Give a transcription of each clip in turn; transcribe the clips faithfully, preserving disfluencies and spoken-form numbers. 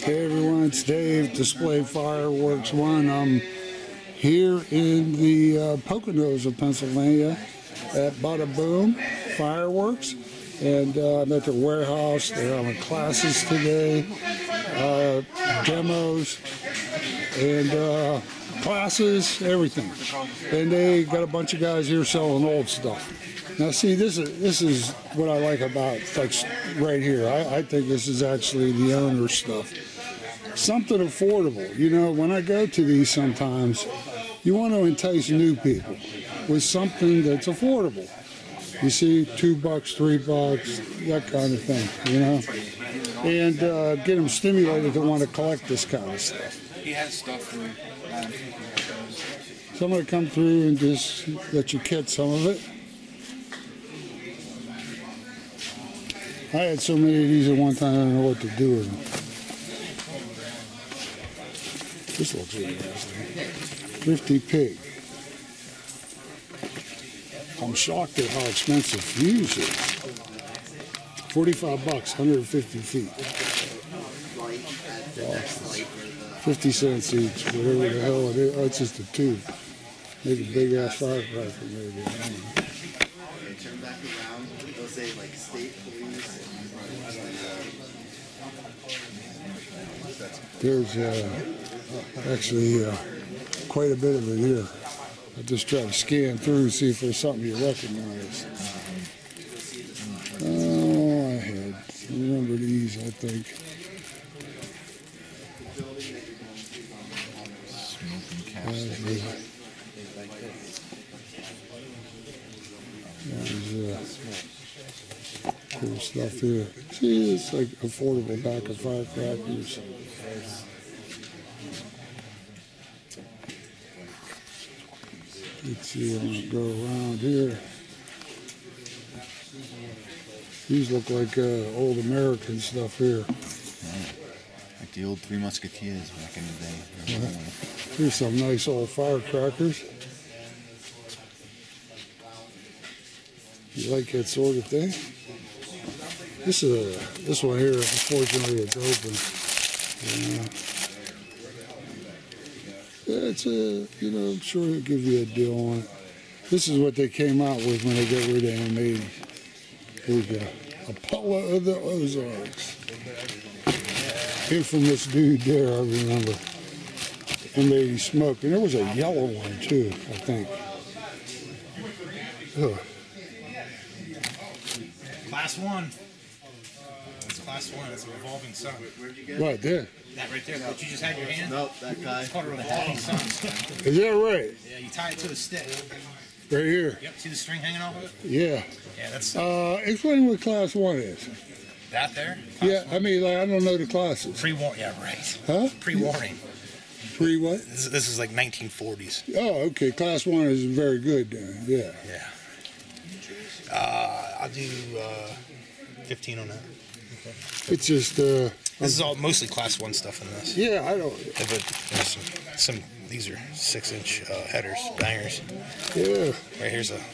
Hey everyone, it's Dave, Displayfireworks one. I'm here in the uh, Poconos of Pennsylvania at Badaboom Fireworks, and uh, I'm at their warehouse. They're having classes today, uh, demos, and uh, classes, everything. And they got a bunch of guys here selling old stuff. Now, see, this is this is what I like about like right here. I, I think this is actually the owner's stuff. Something affordable. You know, when I go to these sometimes, you want to entice new people with something that's affordable. You see, two bucks, three bucks, that kind of thing, you know, and uh, get them stimulated to want to collect this kind of stuff. He has stuff for um, So I'm going to come through and just let you catch some of it. I had so many of these at one time, I don't know what to do with them. This looks interesting. Thrifty Pig. I'm shocked at how expensive fuse is. forty-five bucks, one hundred fifty feet. Wow. fifty cents each, whatever the hell it is. Oh, it's just a tube. Make a big ass firecracker, maybe. I don't know. Turn back around, they'll say like state police. There's uh, actually uh, quite a bit of it here. I just try to scan through and see if there's something you recognize. Oh, I had remember these, I think. There's uh, cool stuff here. See, it's like affordable back of firecrackers. Let's see, I'm gonna go around here. These look like uh, old American stuff here. Yeah, like the old Three Musketeers back in the day. Uh, here's some nice old firecrackers. You like that sort of thing? This is a, this one here, unfortunately, it's open. Yeah. It's a, you know, I'm sure it'll give you a deal on it. This is what they came out with when they got rid of M eighty. Here we go. Apollo of the Ozarks. Infamous dude there, I remember. M eighty smoke. And there was a yellow one, too, I think. Ugh. Class one. It's class one. It's a revolving sun. Where'd you get Right there. That right there. What you just had in your hand? Nope, that guy. It's called a revolving sun. Is that right? Yeah, you tie it to the stick. Right here? Yep. See the string hanging off of it? Yeah. Yeah, that's Uh, explain what class one is. that there. Class Yeah, one. I mean, like, I don't know the classes. Pre-warning. Yeah, right. Huh? Pre-warning. Pre what? This, this is like nineteen forties. Oh, okay. Class one is very good then. Yeah. Yeah. Uh, I'll do uh, fifteen on that. It's just, uh, This is all mostly class one stuff in this. yeah, I don't, Yeah, but there's some, some. These are six-inch uh, headers, bangers. yeah. Right here's a uh,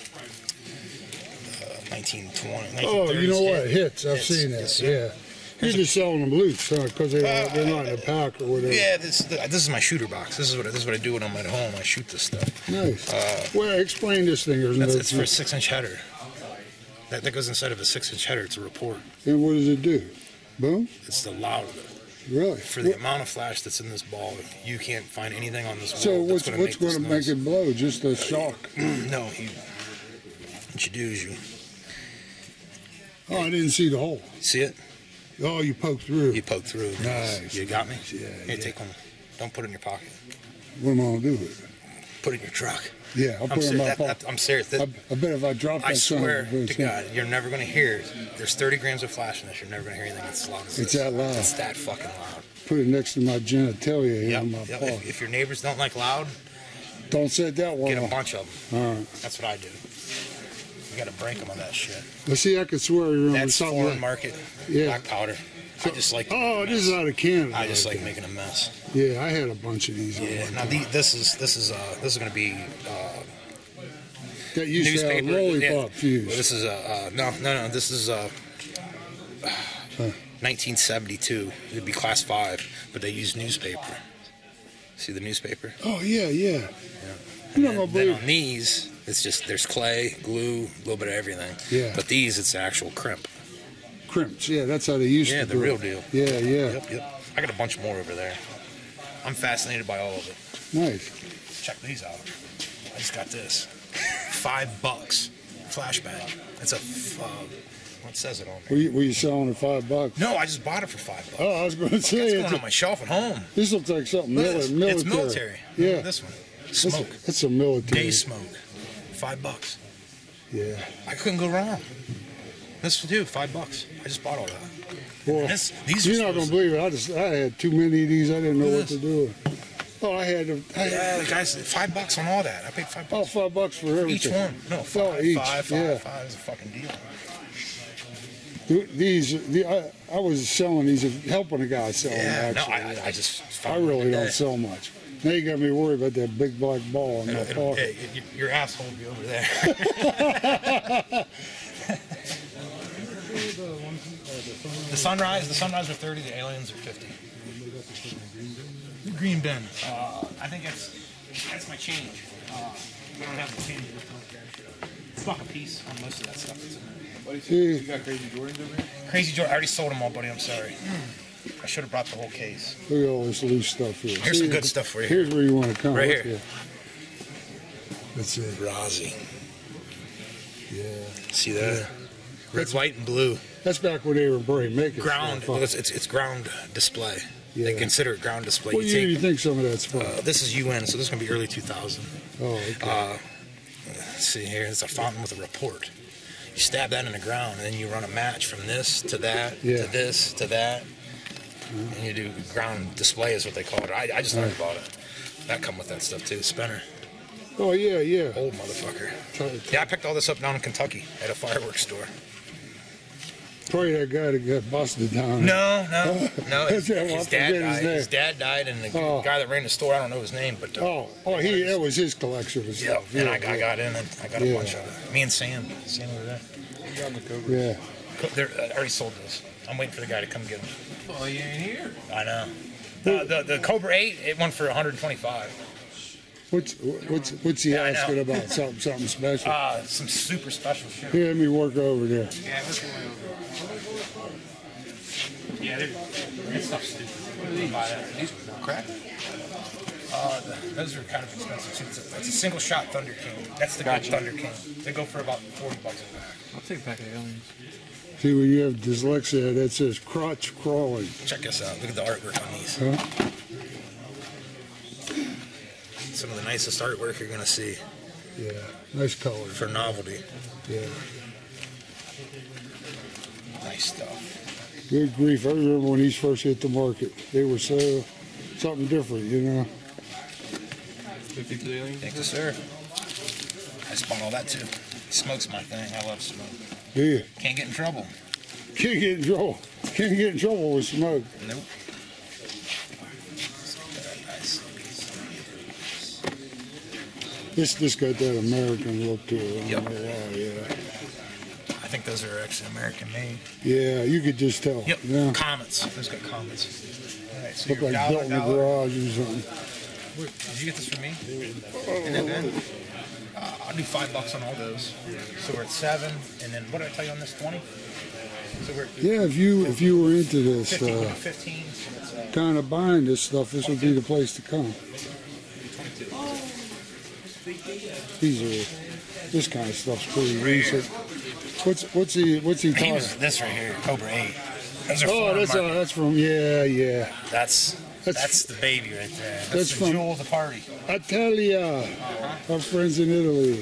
nineteen twenty. Oh, you know what? hit. Hits. I've Hits, seen that. yes, sir. Yeah. You're just selling them loose, huh? Because they, Uh, they're not in a pack or whatever. Yeah, this this is my shooter box. This is what this is what I do when I'm at home. I shoot this stuff. Nice. Uh, well, explain this thing. There's That's, no, it's for a six-inch header. That, that goes inside of a six-inch header. It's a report. and what does it do? Boom? It's the loud. Really? For the amount of flash that's in this ball, you can't find anything on this So wall what's that's what's going going to to make it blow? Just a shock? No, you, what you do is you Oh, I didn't see the hole. see it. Oh, you poke through. You poke through. Nice. You got me. Yeah, Here, yeah. take one. Don't put it in your pocket. What am I going to do with it? Put it in your truck. Yeah, I'll I'm, put it in ser- my that, pocket. that, I'm serious. That, I, I bet if I drop that I son of a swear bitch, to God, you're never going to hear it. There's thirty grams of flash in this. You're never going to hear anything as loud as It's this. that loud. It's that fucking loud. Put it next to my genitalia here Yep. in my Yep. paw. If, if your neighbors don't like loud, Don't set that one get a off. bunch of them. All right. That's what I do. You got to break them on that shit. Well, see, I could swear you remember That's something. foreign like- market Yeah. black powder. I just like. Oh, making a this is mess. out of Canada. I just right like there. making a mess. Yeah, I had a bunch of these. Yeah. on Now my the, this is this is uh this is going to be uh, that used to have newspaper. lollipop yeah. fuse. Well, this is a uh, no no no. This is uh, Huh. nineteen seventy-two. It'd be class five, but they use newspaper. See the newspaper? Oh yeah, yeah. Yeah. You're not And gonna then believe. on these, it's just there's clay, glue, a little bit of everything. Yeah. But these, it's actual crimp. Crimps, yeah, that's how they used Yeah, to the do real it. deal. Yeah, yeah. Yep, yep. I got a bunch more over there. I'm fascinated by all of it. Nice. Check these out. I just got this. Five bucks. Flashbang. It's a. Uh, what says it on Were there? you, were you selling it five bucks? No, I just bought it for five bucks. Oh, I was going to say It's it's going on my shelf at home. this looks like something Look at mili- this. military. It's military. Yeah, This one. It's- Smoke. It's a military. Day smoke. Five bucks. Yeah. I couldn't go wrong. This dude, five bucks. I just bought all that. Well, This, these you're are not going to supposed believe it. I just I had too many of these. I didn't know Look what at to this. do with. Oh, I had to. I, Yeah, the guys, five bucks on all that. I paid five oh, bucks. five bucks for everything. Each one. No, five, Oh, each, five, five, yeah. five is a fucking deal. Th- These, the, I, I was selling these, helping a guy sell Yeah, them. no, Actually, I, I just. I really don't sell much. Now you got me worried about that big black ball in my It'll, pocket. it, it, your asshole will be over there. The sunrise, the sunrise are thirty. The aliens are fifty. The green bin. Uh, I think that's that's my change. Uh, I don't have the change. It's buck a piece on most of that stuff. That's in there. See, You got Crazy Jordans over here? Crazy George, I already sold them all, buddy. I'm sorry. I should have brought the whole case. look at all this loose stuff here. Here's See, some good stuff for you. Here's where you want to come. Right Look here. That's it. Razi. Yeah. See that? Red, white, and blue. That's back when they were brave making Ground. stuff. It's, it's, it's ground display. They Yeah. consider it ground display. What You year do you take, think some of that's from? uh, this is U N, so this is going to be early two thousand. oh, okay. Uh, let's see here. It's a fountain with a report. You stab that in the ground, and then you run a match from this to that Yeah. to this to that, and you do ground display is what they call it. I, I just learned about it. That come with that stuff too. Spinner, oh, yeah, yeah. old motherfucker. Try- Yeah, I picked all this up down in Kentucky at a fireworks store. Probably that guy that got busted down. No, no, no. His, That's it. Well, I his dad forget his died. name. His dad died, and the Oh. guy that ran the store, I don't know his name, but uh, Oh, oh, he that was his collection of yeah, stuff. and I, yeah, I got in, and I got a Yeah. bunch of it. Me and Sam, Sam over there. yeah. Co- they're- I already sold those. I'm waiting for the guy to come get them. Oh, you ain't here. I know. The, the, the Cobra eight, it went for one hundred twenty-five. What's what's what's he Yeah, I know. asking about? Something something special. Uh, some super special shit. Here, let me work over there. Yeah, this one. Yeah, they're, that stuff's stupid. What do you buy that? These crack? Uh, the, those are kind of expensive too. It's a, it's a single shot Thunder King. That's the Gotcha. good Thunder King. They go for about forty bucks a pack. I'll take a pack of aliens. See, when you have dyslexia, that says crotch crawling. Check this out. Look at the artwork on these. Huh? Some of the nicest artwork you're gonna see Yeah, nice color. for novelty. Yeah, Nice stuff. good grief. I remember when these first hit the market. They were so something different, you know. fifty for the aliens? Thank you, sir. I just bought all that too. Smoke's my thing. I love smoke. Yeah, Can't get in trouble. can't get in trouble. Can't get in trouble with smoke. Nope. This this got that American look to it. I Yep. don't know why, yeah. I think those are actually American made. Yeah, you could just tell. Yep. Yeah. Comets. Those got comets. All right. So Look your like dollar, built in the dollar. garage or something. Where- Did you get this from me? In that bin? Uh, I'll do five bucks on all those. So we're at seven, and then what did I tell you on this? Twenty. So we're at Yeah, if you if you were into this fifteen. uh, fifteen. So it's, uh, kind of buying this stuff, this would be the place to come. These are this kind of stuff's pretty recent. What's what's he what's he he talking? was this right here, Cobra eight. Those are Oh, foreign that's uh, market. that's from yeah yeah. That's That's- that's the baby right there. That's, that's the from- jewel of the party. Italia, our friends in Italy.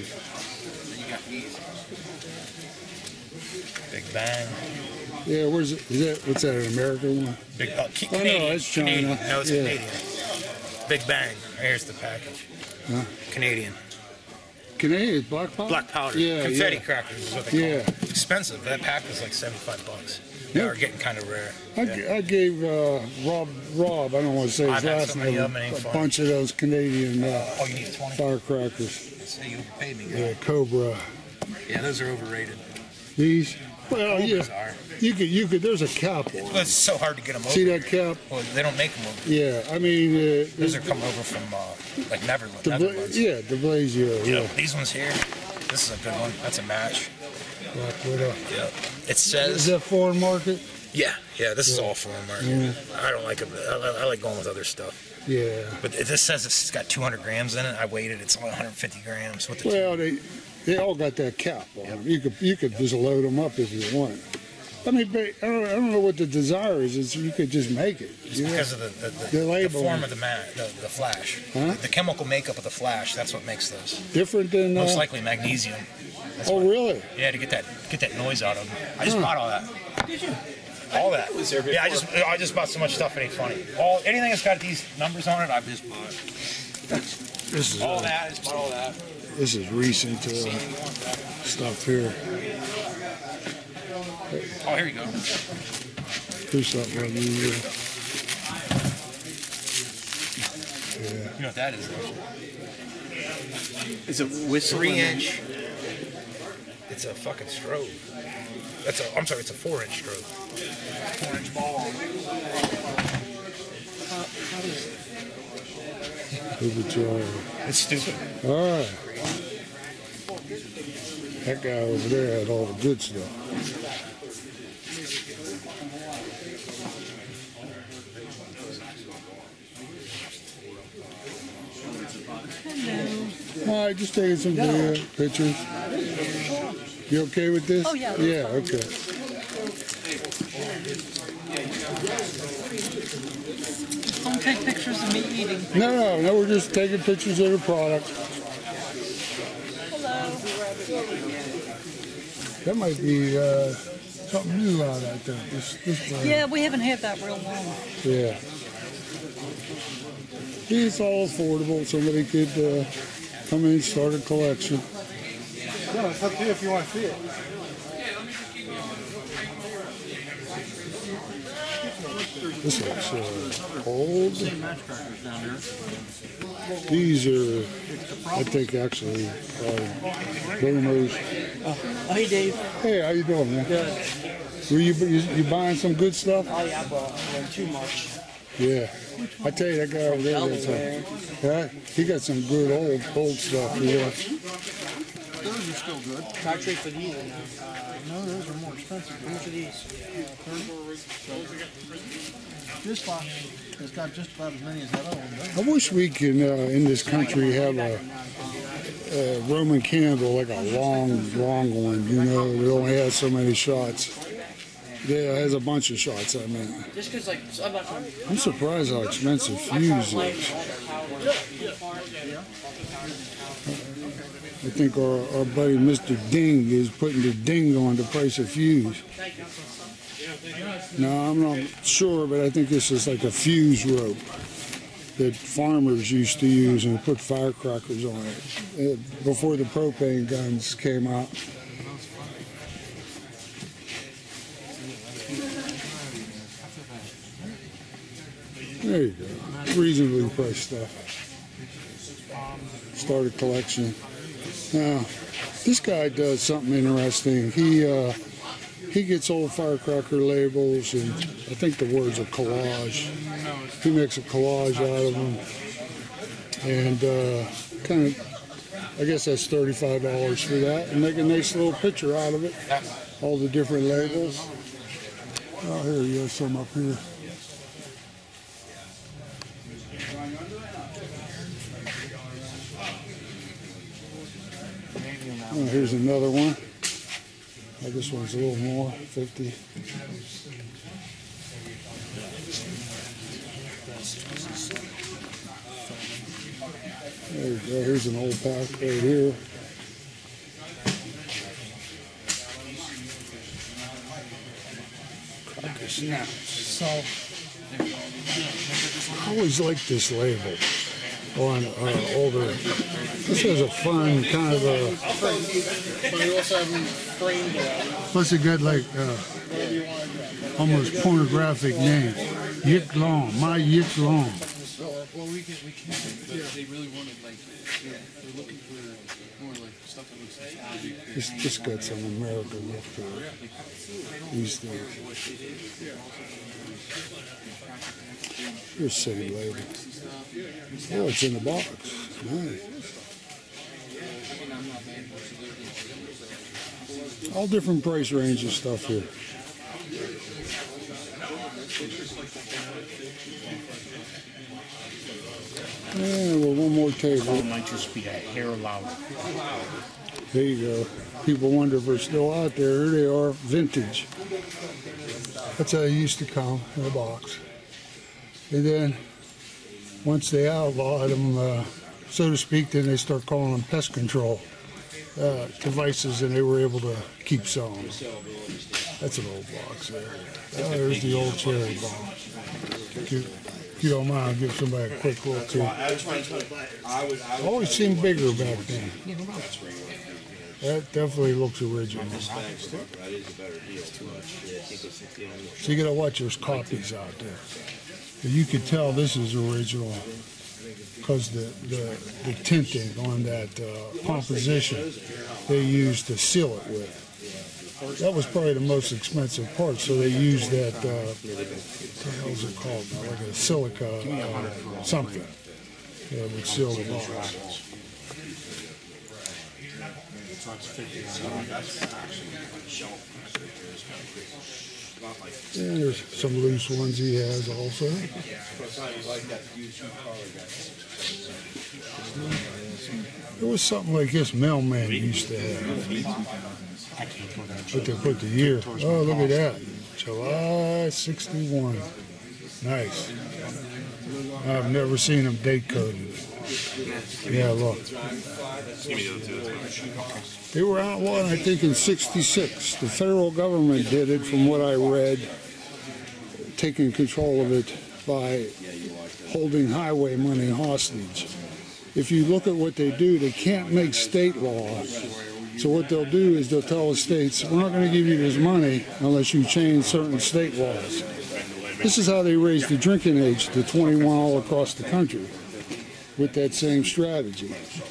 Big Bang. Yeah, where's it? Is that what's that? An American one? Big uh, Ca- Oh, no, Canadian. it's China. Canadian. No, it's Yeah. Canadian. Big Bang. Here's the package. Huh? Canadian. Canadian black powder. Black powder. Yeah, Confetti yeah. crackers is what they call Yeah. it. Expensive. That pack is like seventy-five bucks. They Yeah. are getting kind of rare. I, Yeah. g- I gave uh, Rob Rob I don't want to say his I've had last so many name of 'em, it ain't a fun. bunch of those Canadian uh, Oh, you need twenty? firecrackers. Say you overpaid me. Yeah, Cobra. Yeah, those are overrated. These Well, yeah, bizarre. you could, you could. There's a cap on Well, it. it's so hard to get them over. See that cap? Well, they don't make them over. Yeah, I mean, uh, Those are coming over from uh, like Neverland. the, Netherlands. yeah, the Blazio. Yeah. Yeah, These ones here. This is a good one. That's a match. Black Widow. Yep. It Is says. that foreign market? Yeah, yeah. This is all foreign market. Yeah. I don't like it. I, I like going with other stuff. Yeah. But it, this says it's got two hundred grams in it. I weighed it. It's only one hundred fifty grams. With the Well, they they all got that cap on them. You could you could just load them up if you want. I mean, but I don't, I don't know what the desire is. Is you could just make it. It's You know? because of the, the, the, The the label. form of the mat, the, the flash. Huh? The chemical makeup of the flash, that's what makes those. Different than. Most Uh, likely magnesium. That's oh, what- really? Yeah, to get that get that noise out of them. I just Huh. bought all that. Did you? All that. Yeah, I just I just bought so much stuff it ain't funny. All anything that's got these numbers on it, I've just bought. This is All uh, that, I just bought all that. This is recent uh, stuff here. Oh, here you go. Here's something on you. Yeah. You know what that is? Though? It's a whistle. Three inch. It's a fucking strobe. That's a. I'm sorry. It's a four inch strobe. Four inch ball. Overcharge. It's stupid. All right. That guy over there had all the good stuff. All right, just taking some video, pictures. You okay with this? Oh, yeah. Yeah, okay. Don't take pictures of me eating. No, no, no, we're just taking pictures of the product. Hello. That might be uh, something new out, I think. This, this brand. Yeah, we haven't had that real long. Yeah. It's all affordable. Somebody could uh, come in and start a collection. No, it's up to you if you want to see it. This looks uh, old. These are, I think, actually uh, boomers. Oh, hey, Dave. Hey, how you doing, man? Good. Were you, you you buying some good stuff? Oh, yeah, I bought one too much. Yeah. I tell you, that guy over there, got some, yeah, he got some good old old stuff. Yeah. Those are still good. Can I trade for these or no? Uh, no, those are more expensive. How much are these? This box has got just about as many as that other one. I wish we can, uh, in this country, have a, a Roman candle, like a long, long one, you know, that only has so many shots. Yeah, it has a bunch of shots, I mean. Just because, like, I'm not trying to... I'm surprised how expensive fuse is. I think our, our buddy Mister Ding is putting the ding on the price of fuse. No, I'm not sure, but I think this is like a fuse rope that farmers used to use and put firecrackers on it uh, before the propane guns came out. There you go. Reasonably priced stuff. Start a collection. Now, this guy does something interesting. He uh, he gets old firecracker labels, and I think the words are collage. He makes a collage out of them, and uh, kind of, I guess that's thirty-five dollars for that, and make a nice little picture out of it. All the different labels. Oh, here you have some up here. Oh, here's another one. Oh, this one's a little more, fifty. There you go. Here's an old pack right here. Cracker snaps. So, I always like this label on uh, older. This has a fun kind of a. But we also have them framed around. Plus, it got like uh, almost pornographic name. Yik Long, my Yik Long. Well, we can, we can, but they really wanted, like, they're, they're looking for more, like, stuff that looks like It's just got some American look to it. These things. Here's the same label. Oh, it's in the box. Nice. All different price range of stuff here. Yeah, well, one more table. It might just be a hair louder. There you go. People wonder if they're still out there. Here they are, vintage. That's how they used to come in a box. And then, once they outlawed them, uh, so to speak, then they start calling them pest control uh, devices, and they were able to keep selling them. That's an old box there. Oh, there's the old cherry bomb. If you, if you don't mind, I'll give somebody a quick look too. Always seemed bigger back then. That definitely looks original. So you gotta watch, there's copies out there. But you could tell this is original because the, the, the tinting on that uh, composition they used to seal it with. That was probably the most expensive part, so they used that, uh, what the hell is it called now? Like a silica uh, something. Yeah, it would seal the box. Yeah, there's some loose ones he has also. There was something like this mailman used to have. But they put the year. Oh, look at that. July sixty-one. Nice. I've never seen them date coded. Yeah, look. They were outlawed, I think, in sixty-six. The federal government did it, from what I read, taking control of it by holding highway money hostage. If you look at what they do, they can't make state law. So what they'll do is they'll tell the states, we're not going to give you this money unless you change certain state laws. This is how they raised the drinking age to twenty-one all across the country, with that same strategy.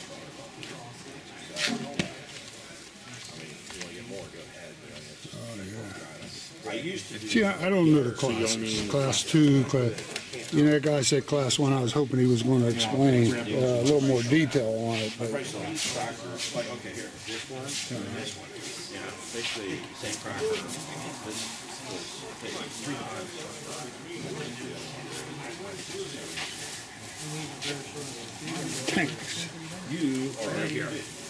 Oh, yeah. See, I, I don't know the classes. Class two, class, you know, that guy said class one. I was hoping he was going to explain uh, a little more detail on it. But. Thanks. You are right here.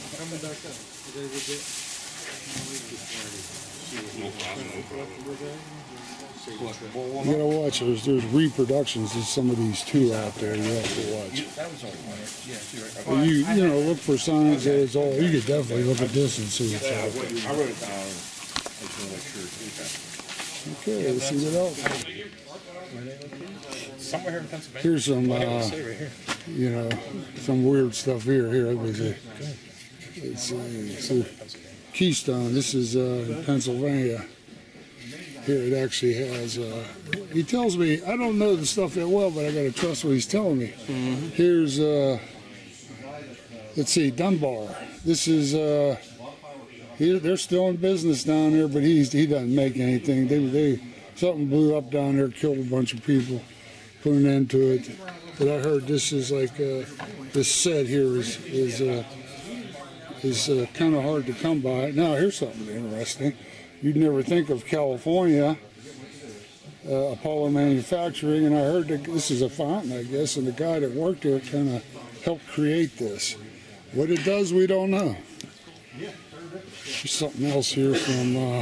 No problem, no problem. You gotta watch. There's there's reproductions of some of these too out there. You have to watch. That was all right. But you you know look for signs that it's all. You could definitely look at this and see what's out there. I wrote it down. I just want to make sure. Okay, let's see what else. Somewhere here in Pennsylvania. Here's some, uh, you know, some weird stuff here. Here, let me see. It's, uh, it's a Keystone. This is uh, in Pennsylvania. Here it actually has, uh, he tells me, I don't know the stuff that well, but I gotta trust what he's telling me. Mm-hmm. Here's, uh, let's see, Dunbar. This is, uh, he, they're still in business down there, but he's, he doesn't make anything. They, they, something blew up down there, killed a bunch of people, put an end to it. But I heard this is like, uh, this set here is, is, uh, is uh, kind of hard to come by. Now, here's something interesting. You'd never think of California, uh, Apollo Manufacturing, and I heard that this is a fountain, I guess, and the guy that worked there kind of helped create this. What it does, we don't know. There's something else here from, uh,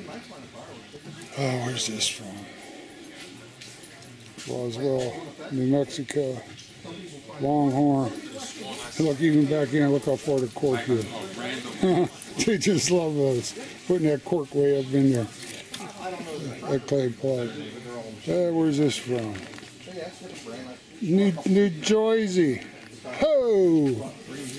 oh, where's this from? Roswell, New Mexico, Longhorn. Look, even back in, look how far the cork is. They just love those. Putting that cork way up in there. That clay plug. Uh, where's this from? New, New Jersey. Ho!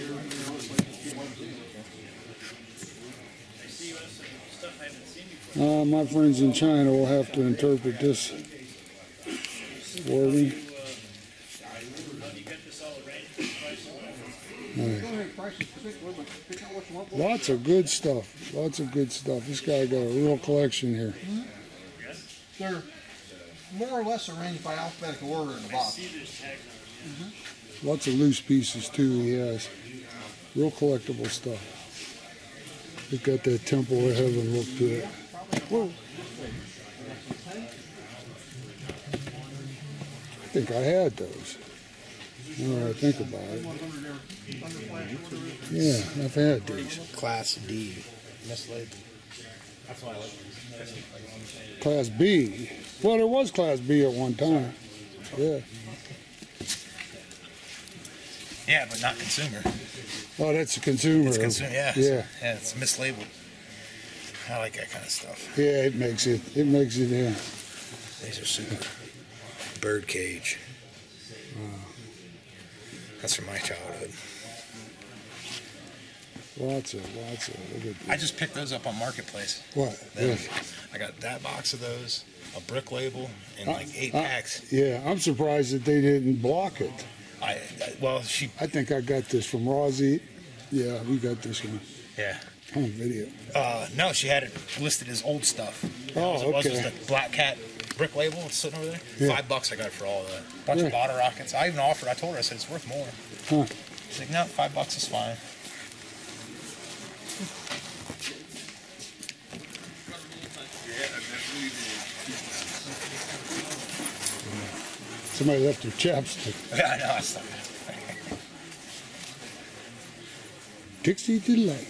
Uh, my friends in China will have to interpret this wording. Lots of good stuff. Lots of good stuff. This guy got a real collection here. They're more or less arranged by alphabetical order in the box. Mm-hmm. Lots of loose pieces too he has. Real collectible stuff. It's got that Temple of Heaven look to it. Whoa. I think I had those. Now that I think about it. Yeah, I've had these. Class D. Mislabeled. That's why I like these. Class B. Well, there was Class B at one time. Yeah. Yeah, but not consumer. Oh, that's a consumer. It's consumer, yeah. Yeah. Yeah, it's mislabeled. I like that kind of stuff. Yeah, it makes it. It makes it. Yeah. These are super. Bird cage. Wow. That's from my childhood. Lots of, lots of. Look at this. I just picked those up on Marketplace. What? Them. Yeah. I got that box of those, a brick label, and I- like eight I- packs. Yeah, I'm surprised that they didn't block it. I, I well, she. I think I got this from Rosie. Yeah, we got this one Yeah. on video. Uh, no, she had it listed as old stuff. Oh, it was, okay. It was the Black Cat brick label. It's sitting over there. Yeah. Five bucks I got it for all of that. Bunch Yeah. of bottle rockets. I even offered. I told her. I said it's worth more. Huh. She's like, no, five bucks is fine. Somebody left their chapstick. Yeah, I know. I saw that. Dixie Delight.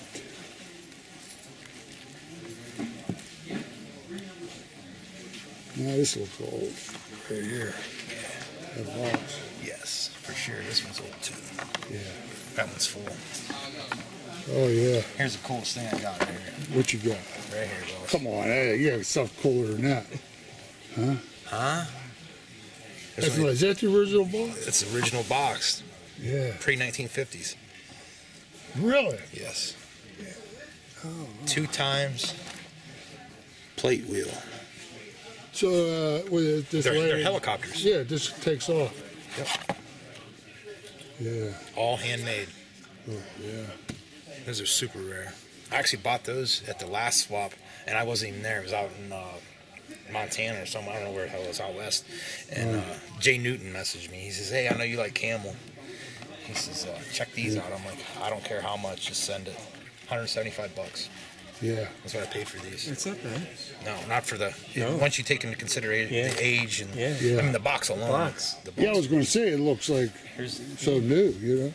Now this looks old. Right here. That box. Yes, for sure. This one's old too. Yeah. That one's full. Oh yeah. Here's the coolest thing I got right here. What you got? Right here, boss. Come on, hey, you got stuff cooler than that. Huh? Huh? That's what, is that the original box? It's the original box, Yeah. pre nineteen fifties. Really? Yes. Oh. Two times plate wheel. So, uh, with this They're, lady, they're helicopters. Yeah, this takes off. Yep. Yeah. All handmade. Oh, yeah. Those are super rare. I actually bought those at the last swap, and I wasn't even there. It was out in uh, Montana or somewhere. I don't know where the hell it was, out west. And uh, Jay Newton messaged me. He says, hey, I know you like camel. He says, uh, check these out. I'm like, I don't care how much, just send it. one hundred seventy-five bucks. Yeah. That's what I paid for these. It's not bad. No, not for the. No. Once you take into consideration Yeah. the age and Yeah. Yeah. I mean the box alone. Box. The box. Yeah, I was going to say, it looks like Here's so new, you know?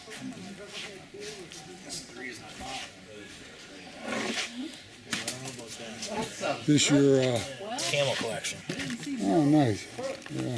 This your, uh, Camel collection. oh, nice. Yeah.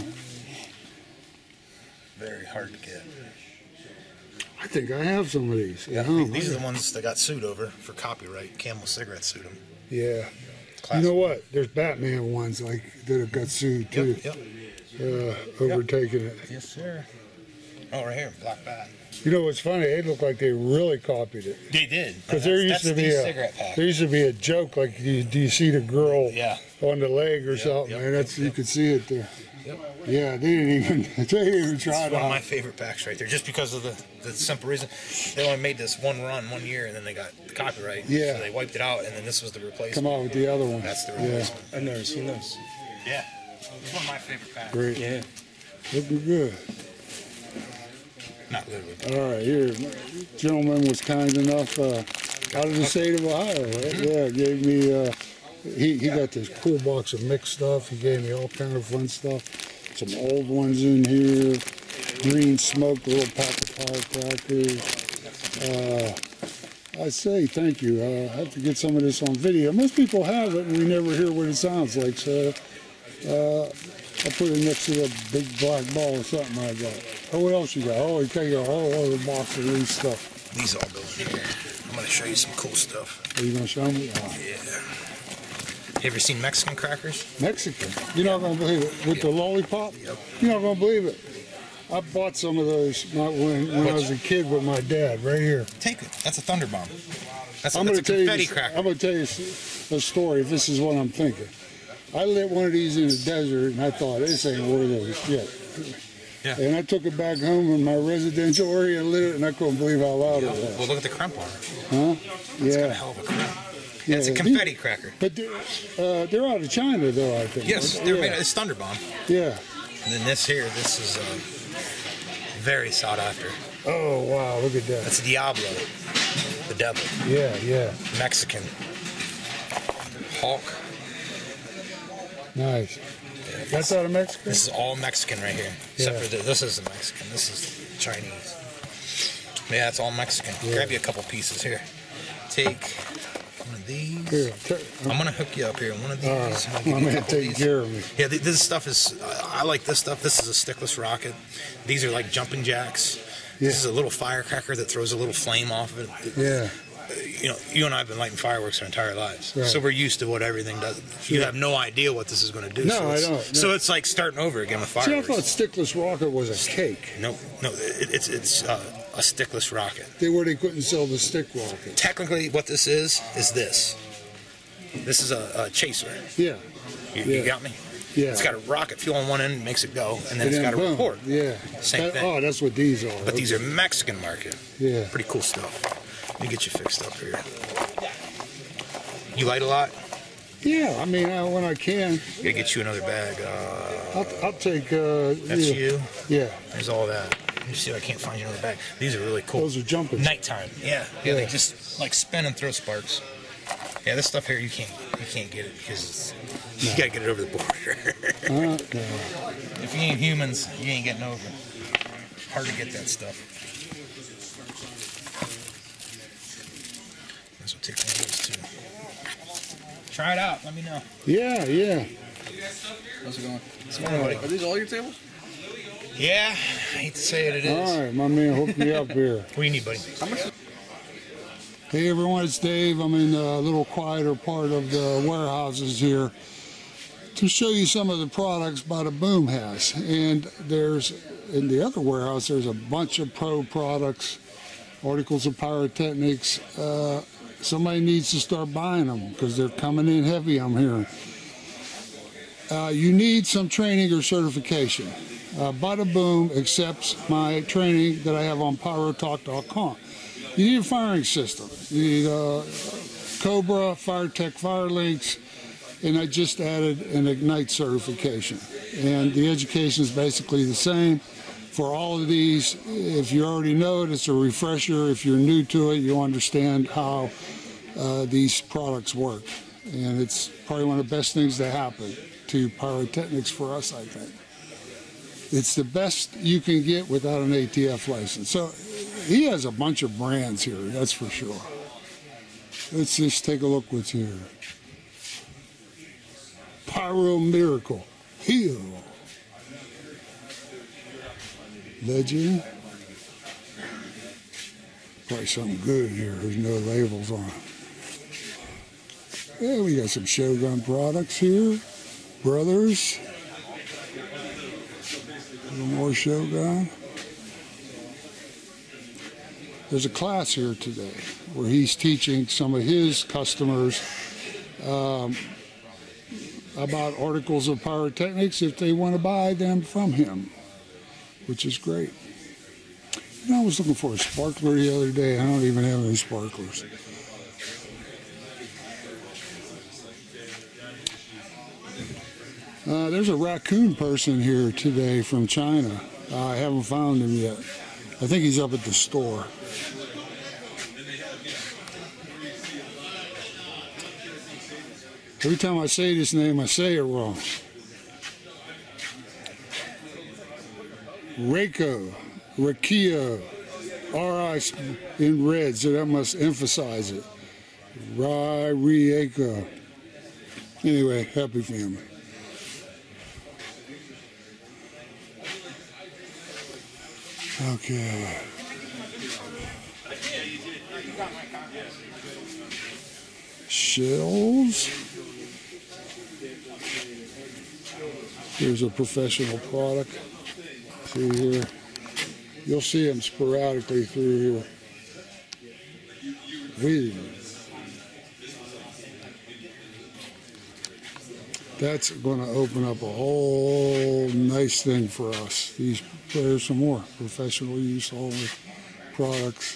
Very hard to get. I think I have some of these at home. These are the ones that got sued over for copyright. Camel Cigarettes sued them. Yeah. You Classic. know what? There's Batman ones like that have got sued too. Yep, yep. Uh, overtaking it. Yes, sir. Oh, right here, Black Bat. You know what's funny? It looked like they really copied it. They did. Because there used That's to be the a cigarette pack. there used to be a joke like, do you, do you see the girl Yeah. on the leg or Yep, something? yep, Man, that's yep, you could see it there. Yep. Yeah, they didn't even they didn't even try It's to. one of my favorite packs right there, just because of the, the simple reason. They only made this one run one year, and then they got the copyright. Yeah. So they wiped it out, and then this was the replacement. Come on with the other one. That's the Yeah, replacement. I've never seen those. Yeah. It's one of my favorite packs. great. Yeah. Looking good. Not literally. All right, here, gentleman was kind enough uh, out of the state of Ohio. Right? Yeah, gave me. Uh, he he got this cool box of mixed stuff. He gave me all kind of fun stuff. Some old ones in here. Green smoke, a little pack of firecrackers. Uh, I say thank you. Uh, I have to get some of this on video. Most people have it, and we never hear what it sounds like. So uh, I'll put it next to the big black ball or something I got. Oh, what else you got? Oh, you take a whole other box of these stuff. These all go in here. I'm going to show you some cool stuff. Are you gonna show me? Oh, Yeah. You ever seen Mexican crackers? Mexican. You're not gonna believe it. With the lollipop? Yep. You're not gonna believe it. I bought some of those not when, when I was a kid with my dad, right here. Take it. That's a thunder bomb. That's a, I'm that's gonna a tell you. confetti This, cracker. I'm gonna tell you a story. If this is what I'm thinking, I lit one of these in the desert, and I thought this ain't worth of shit. Yeah. And I took it back home in my residential area and lit it, and I couldn't believe how loud it was. Well, look at the crimp on it. Huh? It's got a Yeah. hell of a crimp. Yeah, It's a confetti cracker. But they're, uh, they're out of China, though, I think. Yes, they're made. It's Thunderbomb. Yeah. And then this here, this is uh, very sought after. Oh, wow, look at that. That's Diablo, the devil. Yeah, yeah. Mexican. Hawk. Nice. That's out of Mexico? This is all Mexican right here. Except Yeah. for the, this isn't Mexican. This is Chinese. Yeah, it's all Mexican. Yeah. Grab you a couple pieces here. Take one of these. Here, t- I'm gonna hook you up here. One of these. Uh, I'll give my you a man couple of taking these. care of me. Yeah, th- this stuff is. I I like this stuff. This is a stickless rocket. These are like jumping jacks. Yeah. This is a little firecracker that throws a little flame off of it. Yeah. You know, you and I have been lighting fireworks our entire lives, Right. so we're used to what everything does. You Yeah. have no idea what this is going to do. No, so I it's, don't, no. So it's like starting over again with See, I fireworks. thought stickless rocket was a cake. No, no, it, it's it's uh, a stickless rocket. They where they couldn't sell the stick rocket. Technically, what this is is this. This is a, a chaser. Yeah. You, Yeah. you got me? Yeah. It's got a rocket fuel on one end, makes it go, and then And it's then got a boom. report. Yeah. Same That- thing. Oh, that's what these are. But these are Mexican market. Yeah. Pretty cool stuff. Let me get you fixed up here. You light a lot? Yeah, I mean, uh, when I can, Gotta get you another bag. Uh, I'll, I'll take. Uh, that's yeah. you. Yeah. There's all that. Let me see if I can't find you another bag. These are really cool. Those are jumpers. Nighttime. Yeah. Yeah. They Yeah. just like spin and throw sparks. Yeah, this stuff here you can't you can't get it because it's, you gotta get it over the border. Uh, no. If you ain't humans, you ain't getting over. Hard to get that stuff. This will take one of those too. Try it out. Let me know. Yeah, yeah. How's it going? It's more buddy. Are these all your tables? Yeah, I hate to say it, it is. All right, my man hooked me up here. What do you need, buddy? How much? Hey everyone, it's Dave. I'm in a little quieter part of the warehouses here to show you some of the products Badaboom has. And there's, in the other warehouse, there's a bunch of pro products, articles of pyrotechnics. Uh, somebody needs to start buying them because they're coming in heavy, I'm hearing. Uh, you need some training or certification. Uh, Badaboom accepts my training that I have on pyro talk dot com. You need a firing system. You need uh, Cobra, Firetech Fire Links, and I just added an Ignite certification. And the education is basically the same for all of these. If you already know it, it's a refresher. If you're new to it, you understand how uh, these products work. And it's probably one of the best things that happen to pyrotechnics for us, I think. It's the best you can get without an A T F license. So he has a bunch of brands here, that's for sure. Let's just take a look what's here. Pyro Miracle. Heal. Legend. Probably something good here. There's no labels on it. Yeah, we got some Shogun products here. Brothers. A little more Shogun. There's a class here today where he's teaching some of his customers um, about articles of pyrotechnics if they want to buy them from him, which is great. You know, I was looking for a sparkler the other day. I don't even have any sparklers. Uh, there's a raccoon person here today from China. Uh, I haven't found him yet. I think he's up at the store. Every time I say this name, I say it wrong. Reiko, Rakio, R I in red, so that must emphasize it. Rai, Rieko. Anyway, happy family. Okay. Shells. Here's a professional product. See here. You'll see them sporadically through here. Wheel. That's going to open up a whole nice thing for us. These there's some more professional use only products.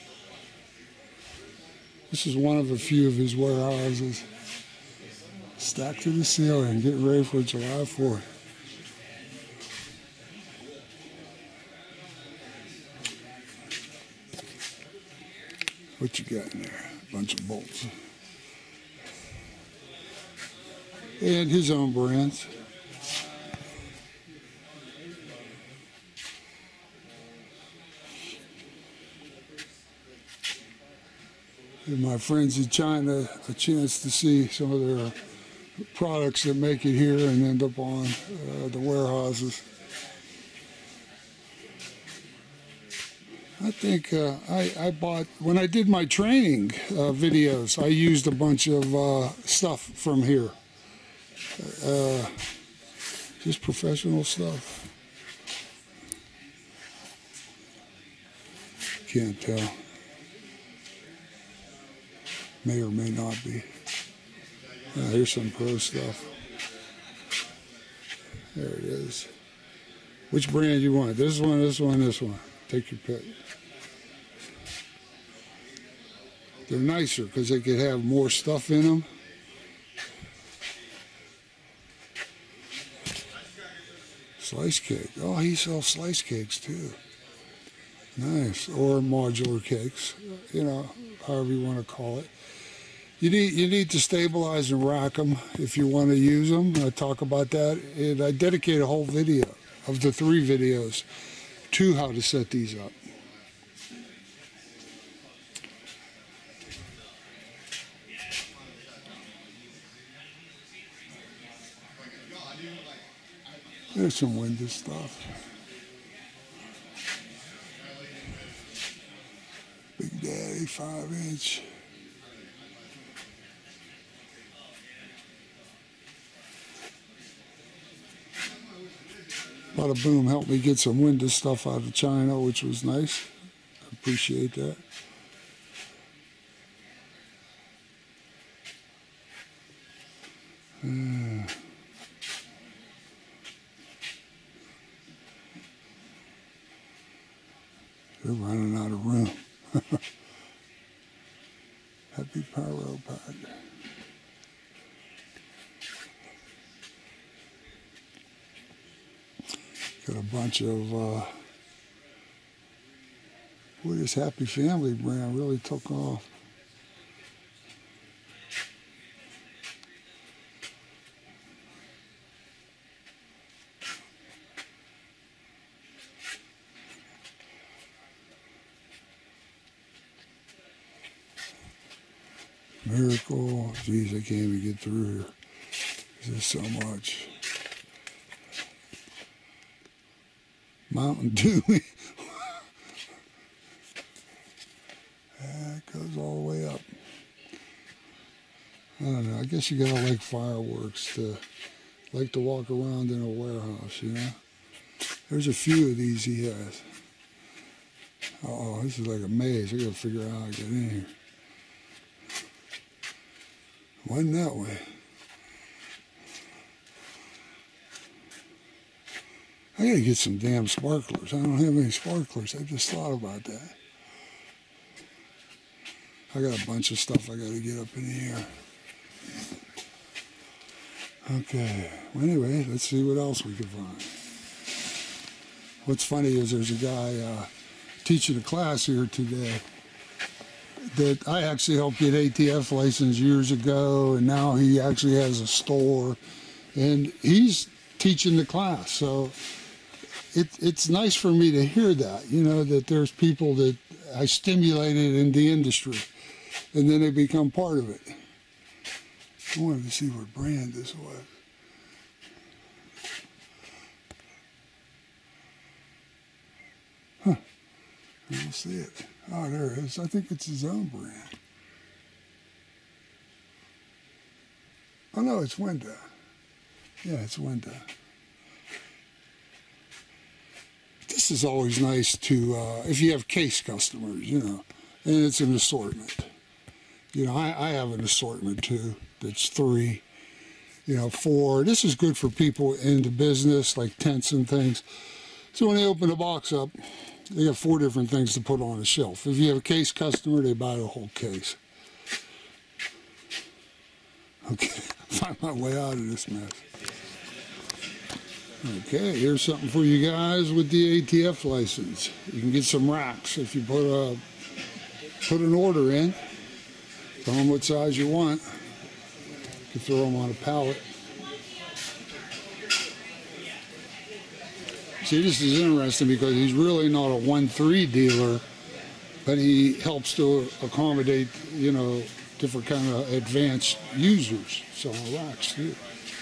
This is one of a few of his warehouses. Stacked to the ceiling, getting ready for July fourth. What you got in there? A bunch of bolts. And his own brands. Give my friends in China a chance to see some of their products that make it here and end up on uh, the warehouses. I think uh, I, I bought, when I did my training uh, videos, I used a bunch of uh, stuff from here. Uh, just professional stuff. Can't tell. May or may not be. Uh, here's some pro stuff. There it is. Which brand you want? This one, this one, this one. Take your pick. They're nicer because they could have more stuff in them. Slice cake. Oh, he sells slice cakes too. Nice. Or modular cakes. You know, however you want to call it. You need you need to stabilize and rack them if you want to use them. I talk about that, and I dedicate a whole video of the three videos to how to set these up. There's some window stuff. Big Daddy five inch. Badaboom helped me get some window stuff out of China, which was nice. I appreciate that. Uh, they're running out of room. Happy Pyro Pack. Got a bunch of, uh, boy, this Happy Family brand really took off. Miracle, geez, I can't even get through here. There's so much. Mountain Dew. That goes all the way up. I don't know. I guess you gotta like fireworks to like to walk around in a warehouse, you know. There's a few of these he has. Uh oh, this is like a maze. I gotta figure out how to get in here. Wasn't that way. I gotta get some damn sparklers. I don't have any sparklers. I just thought about that. I got a bunch of stuff I gotta get up in here. Okay. Well, anyway, let's see what else we can find. What's funny is there's a guy uh, teaching a class here today that I actually helped get A T F license years ago, and now he actually has a store, and he's teaching the class. So it, it's nice for me to hear that, you know, that there's people that I stimulated in the industry, and then they become part of it. I wanted to see what brand this was. Huh. I don't see it. Oh, there it is. I think it's his own brand. Oh, no, it's Window. Yeah, it's Window. This is always nice to, uh, if you have case customers, you know, and it's an assortment. You know, I, I have an assortment too that's three. you know, for, this is good for people into business, like tents and things. So when they open the box up, they got four different things to put on a shelf. If you have a case customer, they buy the whole case. Okay, find my way out of this mess. Okay, here's something for you guys with the A T F license. You can get some racks if you put a put an order in. Tell them what size you want. You can throw them on a pallet. See, this is interesting because he's really not a one three dealer, but he helps to accommodate, you know, different kind of advanced users. So racks too.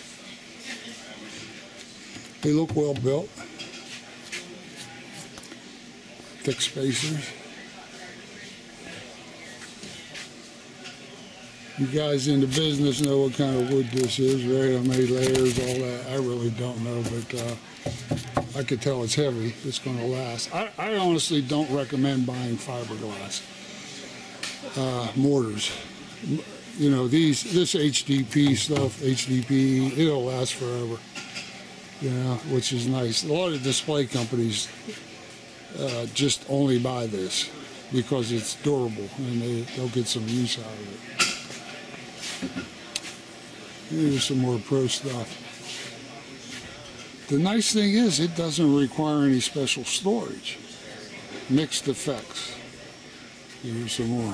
They look well built. Thick spacers. You guys in the business know what kind of wood this is, right? How many layers, all that. I really don't know, but uh, I could tell it's heavy. It's going to last. I, I honestly don't recommend buying fiberglass uh, mortars. You know, these this H D P stuff, H D P E, it'll last forever. You know, which is nice. A lot of display companies uh, just only buy this because it's durable and they, they'll get some use out of it. Here's some more pro stuff. The nice thing is it doesn't require any special storage. Mixed effects. Here's some more.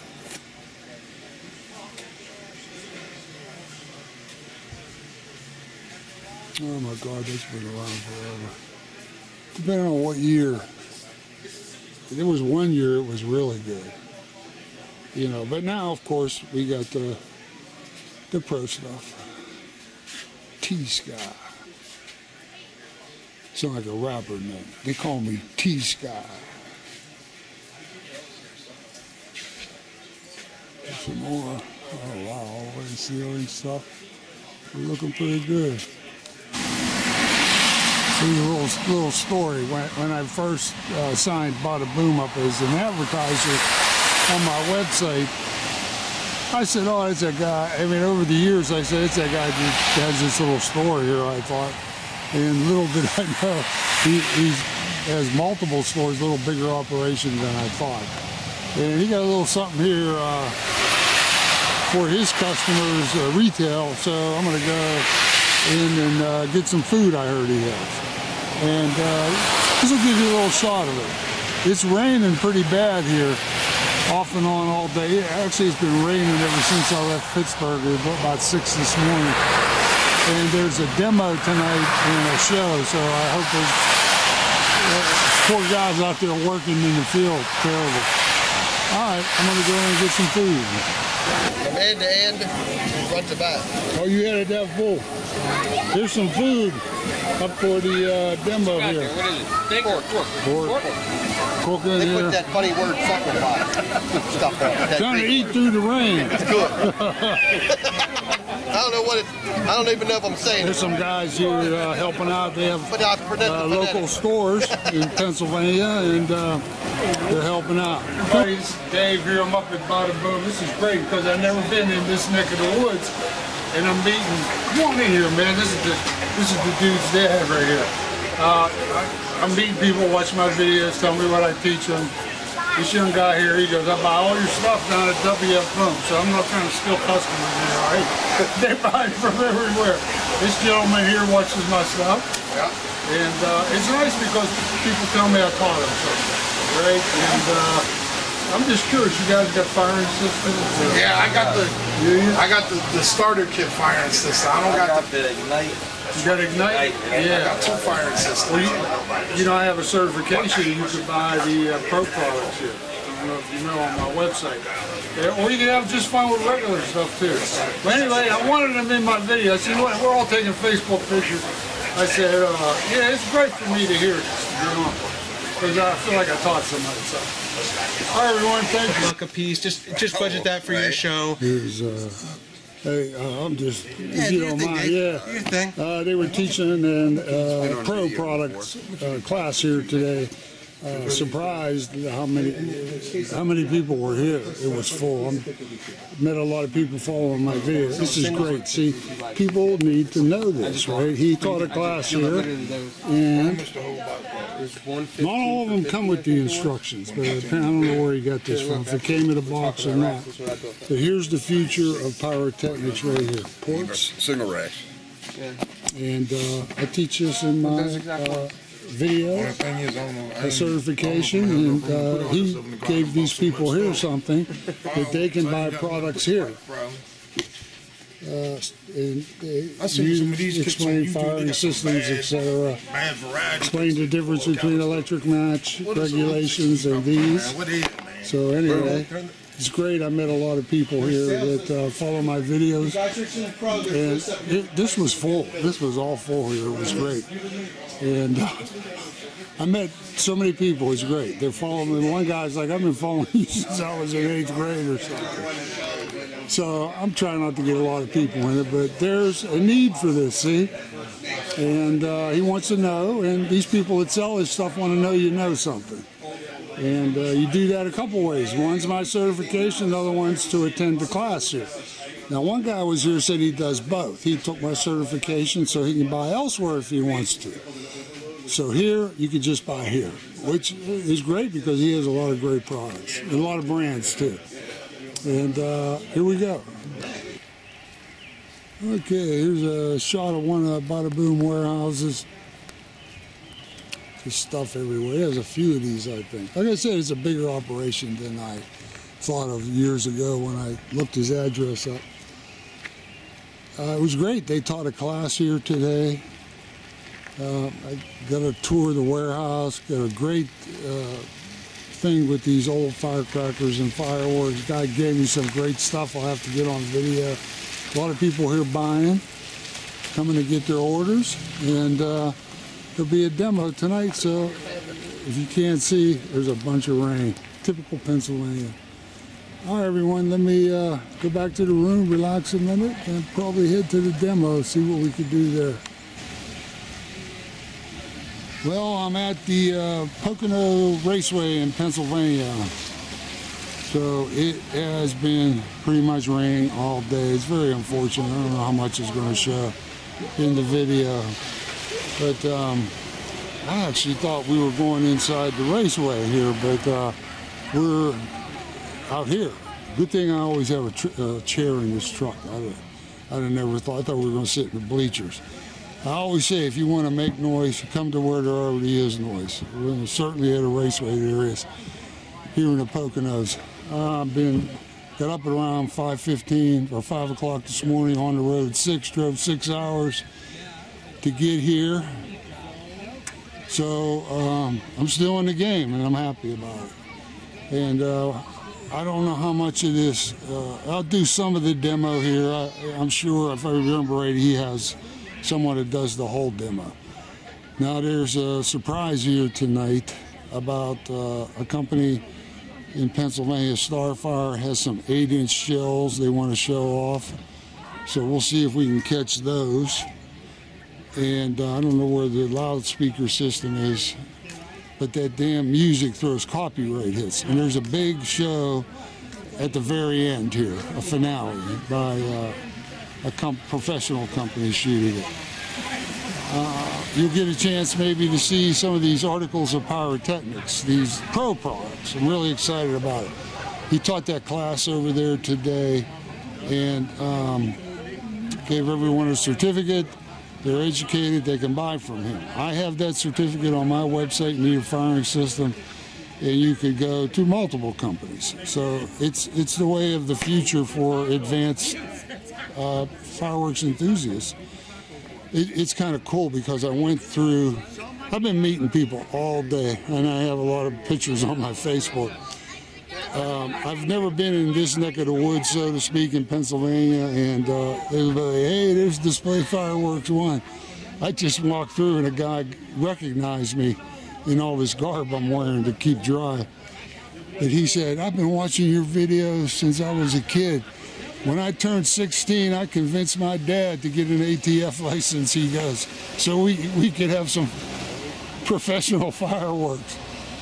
Oh my God, that's been around forever. Depending on what year. There was one year it was really good. You know, but now of course we got the the pro stuff. T-Sky. Sound like a rapper name. They call me T-Sky. Some more. Oh wow, all the ceiling stuff. We're looking pretty good. Here's a little, little story. When, when I first uh, signed Badaboom up as an advertiser on my website, I said, oh, it's a guy. I mean, over the years, I said, it's that guy that has this little store here, I thought. And little did I know, he he's, has multiple stores, a little bigger operation than I thought. And he got a little something here uh, for his customers, uh, retail, so I'm going to go in and uh, get some food I heard he has. And uh, this will give you a little shot of it. It's raining pretty bad here, off and on all day. Actually, it's been raining ever since I left Pittsburgh about six this morning. And there's a demo tonight and a show, so I hope there's uh, poor guys out there working in the field. Terrible. All right, I'm going to go in and get some food. From end to end, front to back. Oh, you had it that full. Here's some food up for the uh, demo here. What is it? Steak or pork? Pork. Pork in They here. put that funny word sucker pot stuff on it. Trying to eat through the rain. It's good. I don't know what it, I don't even know if I'm saying There's it. some guys here uh, helping out. They have But I pronounce uh, it local phonetic. stores in Pennsylvania, and uh, they're helping out. Hey, this is Dave here. I'm up at Badaboom. This is great because I've never been in this neck of the woods, and I'm meeting. Come on in here, man. This is the this is the dude's dad right here. Uh, I, I'm meeting people, watch my videos, tell me what I teach them. This young guy here, he goes, I buy all your stuff down at W F Boom, so I'm not trying to steal customers here, all right? They buy from everywhere. This gentleman here watches my stuff, Yeah. and uh, it's nice because people tell me I taught them something, right? And uh, I'm just curious, you guys got firing systems? Uh, Yeah, I got the yeah, I got the, the starter kit firing system. I don't got the the Ignite. you got Ignite? I Yeah. got two firing systems. Well, you, you know, I have a certification. You can buy the uh, pro products here. I don't know if you know on my website. Yeah, or you can have just fun with regular stuff too. But anyway, I wanted them in my video. I said, look, we're all taking Facebook pictures. I said, uh, yeah, it's great for me to hear this, you know, because I feel like I taught somebody something. All right, everyone, thank you. Buck a piece. Just just budget that for your show. Here's, uh, hey, uh, I'm just, Yeah, if do you your don't thing, mind, Dave. yeah. Do your thing. Uh, they were teaching an uh, pro products uh, class here today, uh, surprised how many how many people were here. It was full. I met a lot of people following my video. This is great. See, people need to know this, right? He taught a class here, and not all of them come with the instructions, but I don't know where he got this from, if it came in a box or not. But here's the future of pyrotechnics right here. Ports, single racks. and uh, I teach this in my uh, video, a certification, and uh, he gave these people here something that they can buy products here. Uh, and uh, you explain firing systems, et cetera. Explain the difference between electric match regulations and these. So anyway, it's great. I met a lot of people here that uh, follow my videos, and it, this was full. This was all full here. It was great, and uh, I met so many people. It's great. They're following me. One guy's like, "I've been following you since I was in eighth grade or something." So I'm trying not to get a lot of people in it, but there's a need for this, see? And uh, he wants to know, and these people that sell this stuff want to know you know something. And uh, you do that a couple ways. One's my certification, the other one's to attend the class here. Now, one guy was here said he does both. He took my certification so he can buy elsewhere if he wants to. So here, you can just buy here, which is great because he has a lot of great products, and a lot of brands too. And uh, here we go. Okay, here's a shot of one of the Badaboom warehouses. There's stuff everywhere. There's a few of these, I think. Like I said, it's a bigger operation than I thought of years ago when I looked his address up. Uh, it was great. They taught a class here today. Uh, I got a tour of the warehouse, got a great uh, thing with these old firecrackers and fireworks. Guy gave me some great stuff I'll have to get on video. A lot of people here buying, coming to get their orders, and uh, there'll be a demo tonight, so if you can't see, there's a bunch of rain. Typical Pennsylvania. All right, everyone, let me uh, go back to the room, relax a minute, and probably head to the demo, see what we could do there. Well, I'm at the uh, Pocono Raceway in Pennsylvania. So it has been pretty much raining all day. It's very unfortunate. I don't know how much it's going to show in the video. But um, I actually thought we were going inside the raceway here, but uh, we're out here. Good thing I always have a tr uh, chair in this truck. I'd, I'd have never thought. I thought we were going to sit in the bleachers. I always say, if you want to make noise, come to where there already is noise. Well, certainly at a raceway there is here in the Poconos. Uh, I've been got up at around five fifteen or five o'clock this morning, on the road at six, drove six hours to get here. So um, I'm still in the game, and I'm happy about it. And uh, I don't know how much of this. Uh, I'll do some of the demo here. I, I'm sure, if I remember right, he has someone that does the whole demo. Now there's a surprise here tonight about uh, a company in Pennsylvania, Starfire, has some eight inch shells they want to show off. So we'll see if we can catch those. And uh, I don't know where the loudspeaker system is, but that damn music throws copyright hits. And there's a big show at the very end here, a finale by uh, a comp professional company shooting it. Uh, you'll get a chance maybe to see some of these articles of pyrotechnics, these pro products. I'm really excited about it. He taught that class over there today and um, gave everyone a certificate. They're educated, they can buy from him. I have that certificate on my website, Need a Firing System, and you could go to multiple companies. So it's, it's the way of the future for advanced Uh, fireworks enthusiasts. It, it's kind of cool because I went through, I've been meeting people all day, and I have a lot of pictures on my Facebook. Um, I've never been in this neck of the woods, so to speak, in Pennsylvania, and uh, everybody, hey, there's Display Fireworks one. I just walked through and a guy recognized me in all this garb I'm wearing to keep dry. But he said, I've been watching your videos since I was a kid. When I turned sixteen, I convinced my dad to get an A T F license, he goes, so we, we could have some professional fireworks.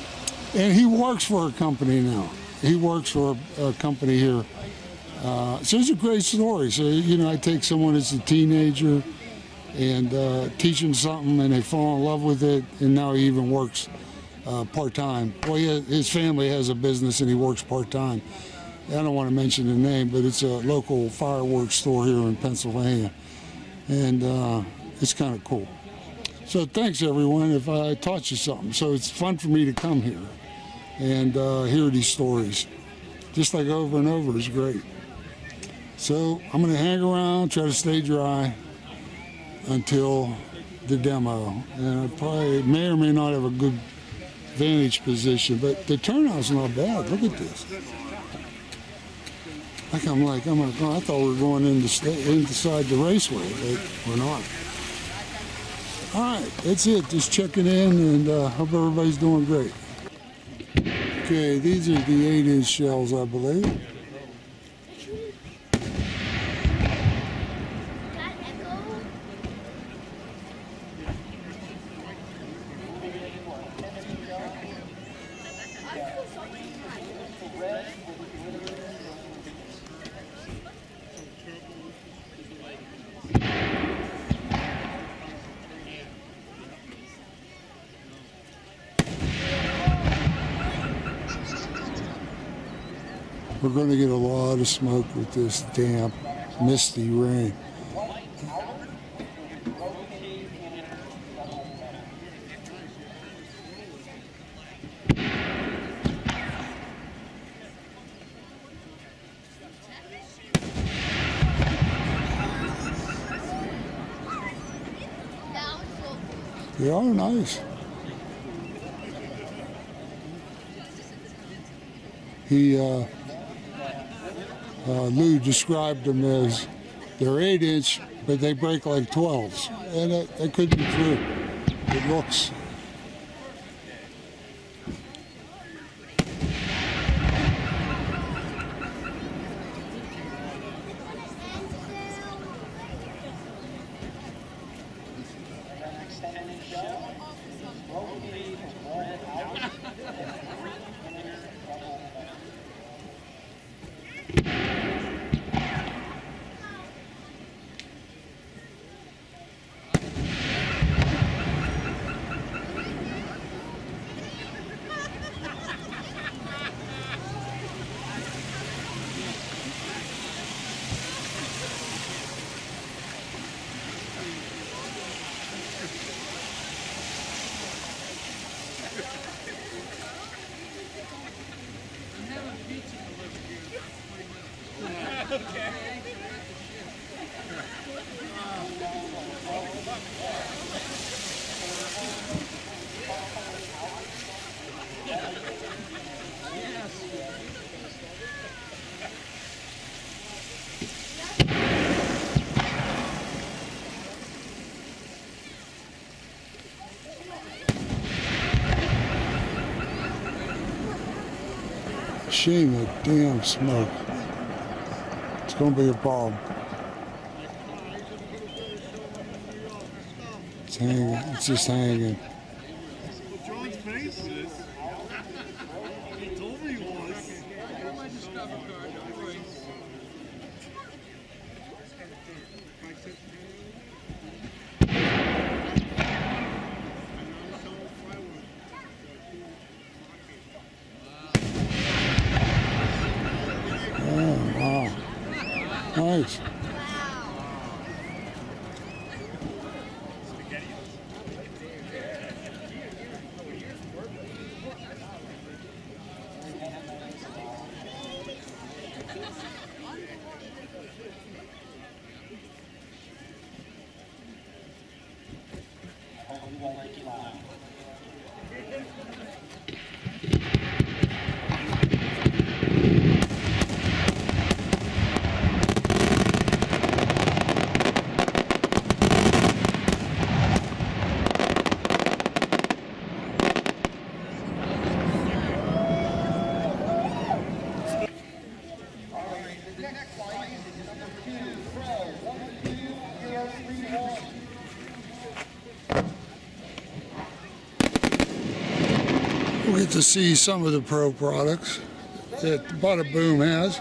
And he works for a company now. He works for a, a company here. Uh, so it's a great story. So, you know, I take someone that's a teenager and uh, teach them something, and they fall in love with it, and now he even works uh, part-time. Well, he has, his family has a business, and he works part-time. I don't want to mention the name, but it's a local fireworks store here in Pennsylvania, and uh, it's kind of cool. So thanks, everyone, if I taught you something. So it's fun for me to come here and uh, hear these stories. Just like over and over is great. So I'm going to hang around, try to stay dry until the demo. And I probably may or may not have a good vantage position, but the turnout's not bad. Look at this. Like I'm like, I'm like, oh, I thought we were going in the inside the raceway, but we're not. All right, that's it. Just checking in, and uh, hope everybody's doing great. Okay, these are the eight inch shells, I believe. We're going to get a lot of smoke with this damp, misty rain. They are nice. He, uh, uh, Lou described them as they're eight inch, but they break like twelves. And that, that could be true. It looks. Shame that damn smoke. It's gonna be a problem. It's hanging, it's just hanging. John's face is. He told me he was. Oh, wow. Nice. We'll get to see some of the pro products that Badaboom has.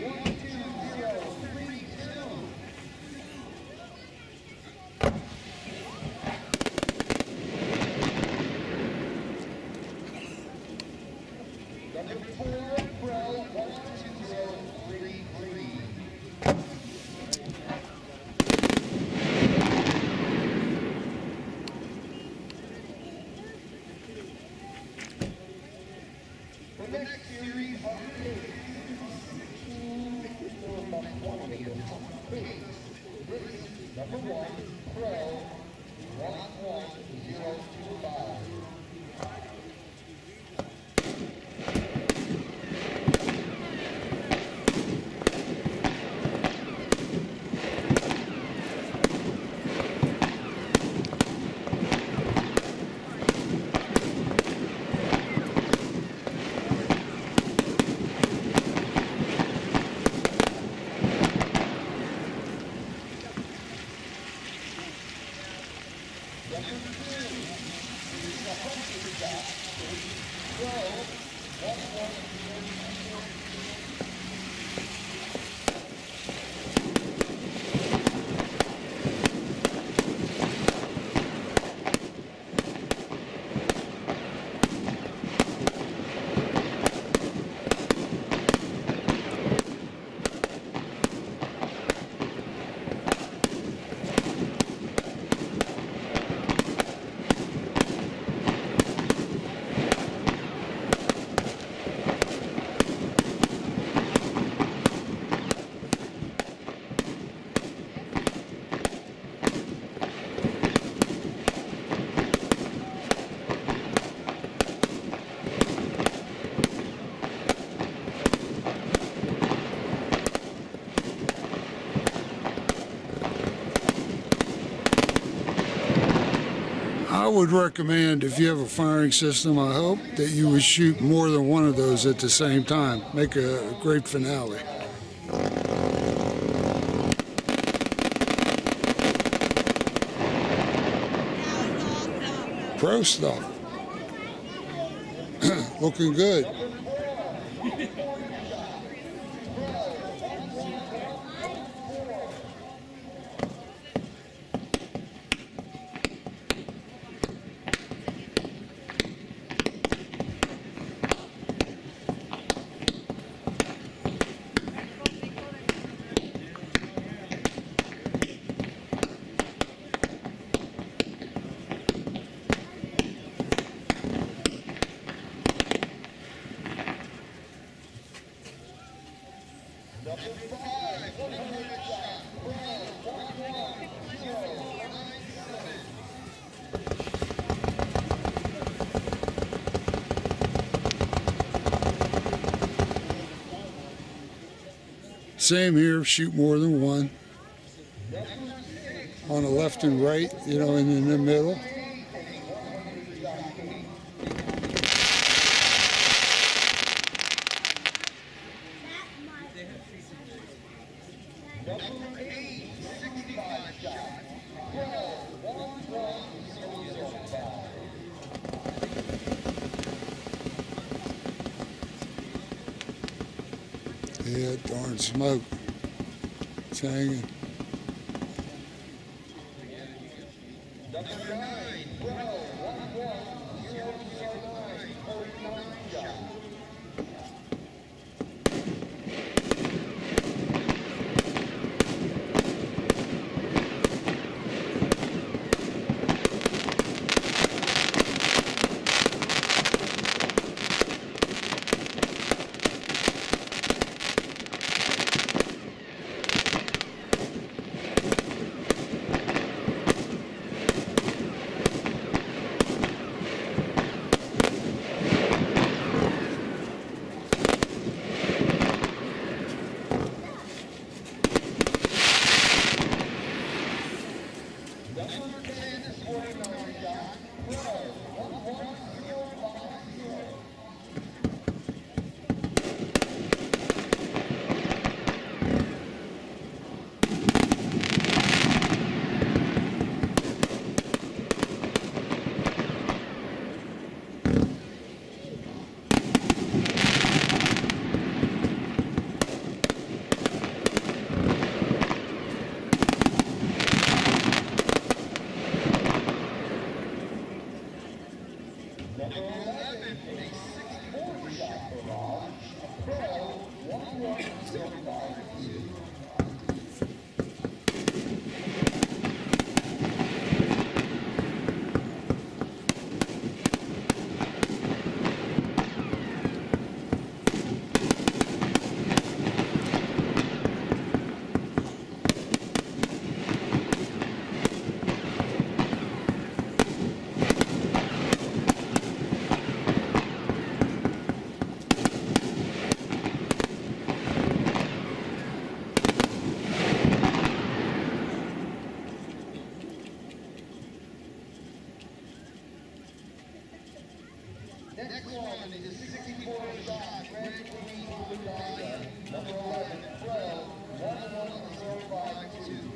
I would recommend, if you have a firing system, I hope that you would shoot more than one of those at the same time. Make a great finale. Pro stuff. Looking good. Same here, shoot more than one. On the left and right, you know, and in the middle. Yeah, darn smoke. It's hanging. Next one is sixty-four shot, ready for me to die. Number eleven, twelve, one one zero five two.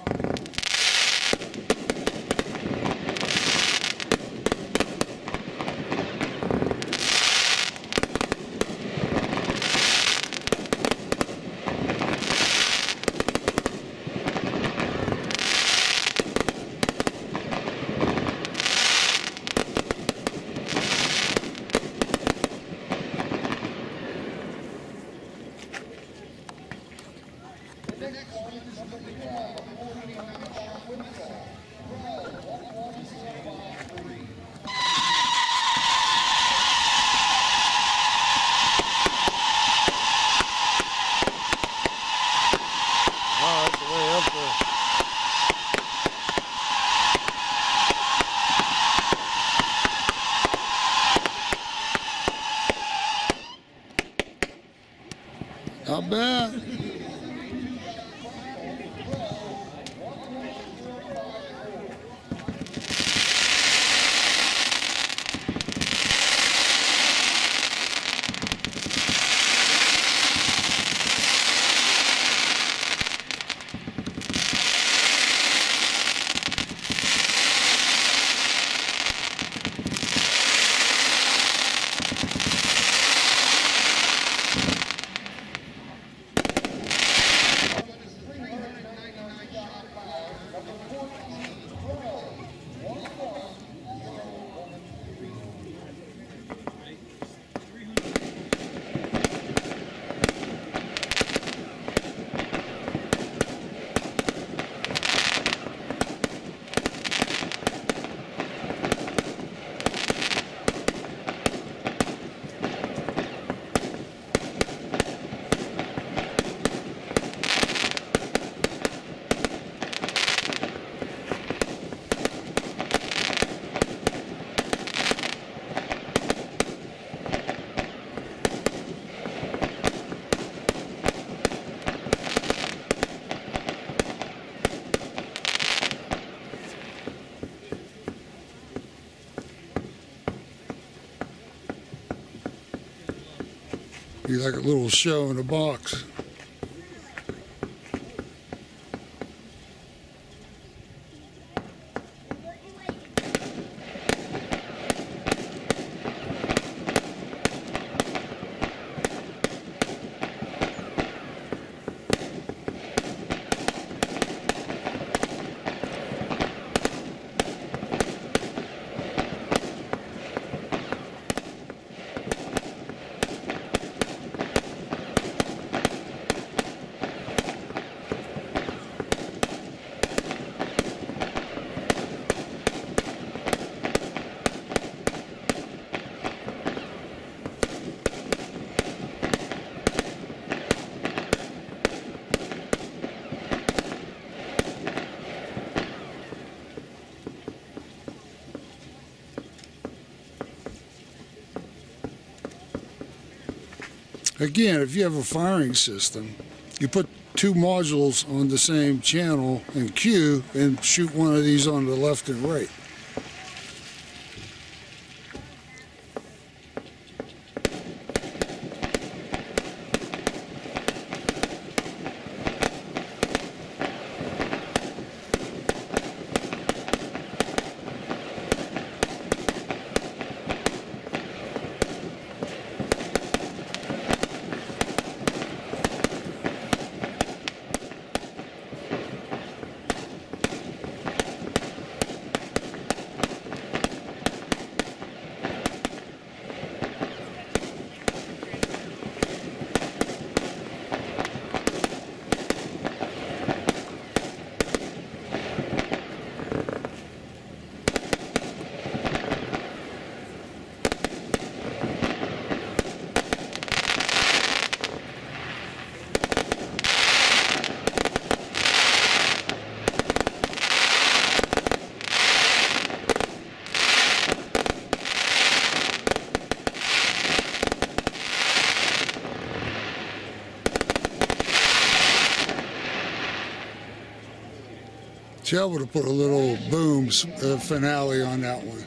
Not bad. Be like a little show in a box. Again, if you have a firing system, you put two modules on the same channel and queue and shoot one of these on the left and right. Chell would have put a little boom uh, finale on that one.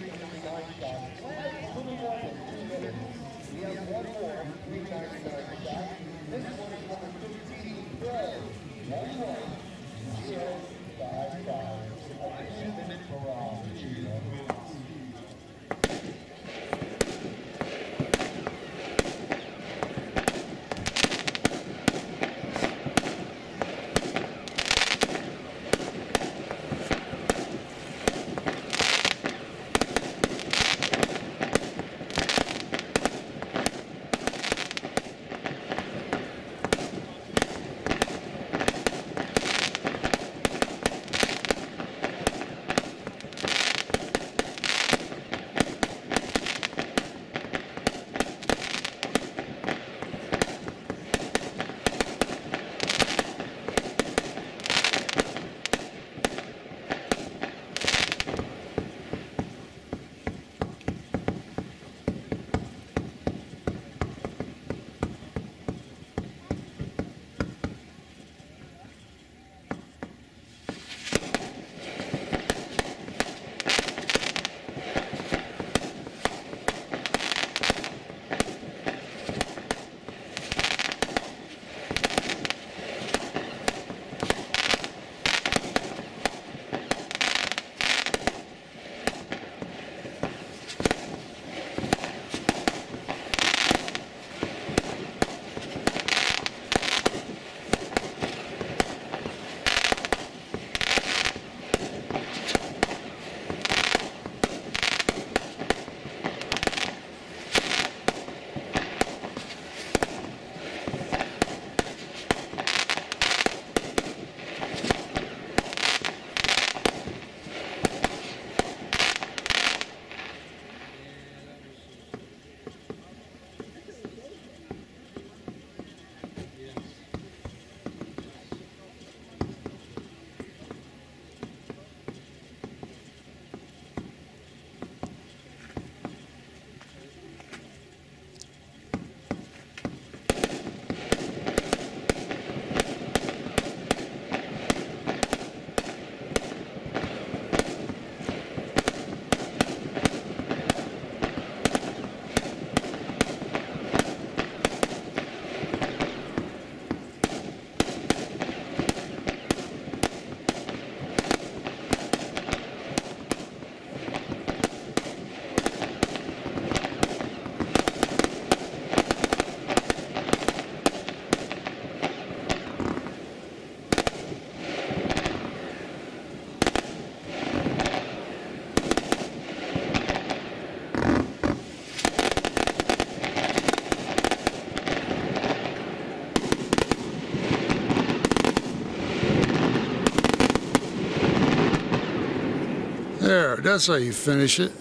There, that's how you finish it.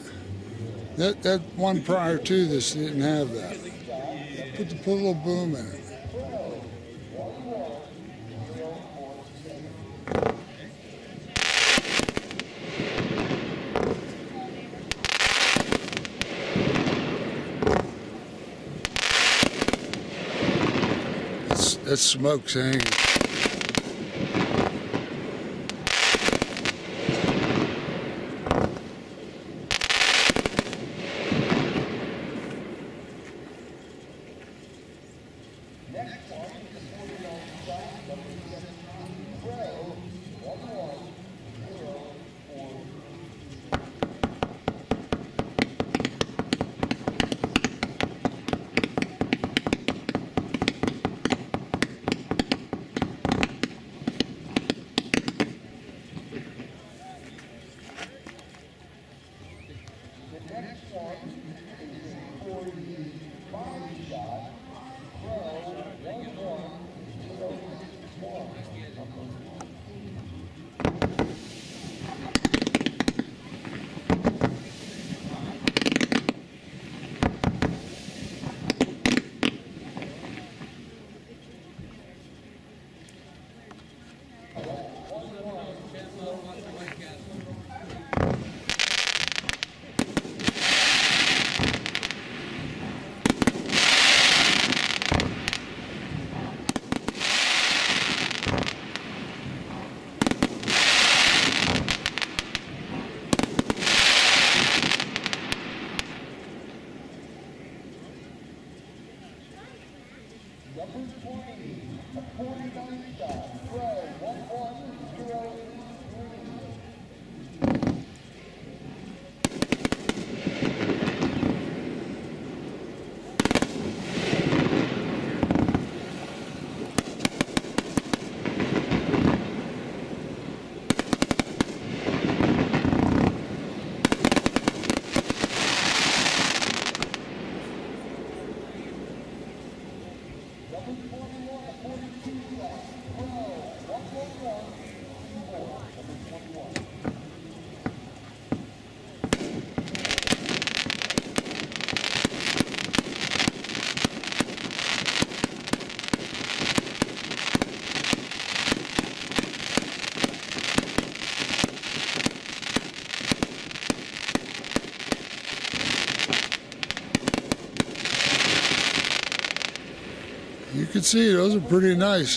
That that one prior to this didn't have that. Put the put a little boom in it. That's, that's smoke's hanging. You can see those are pretty nice.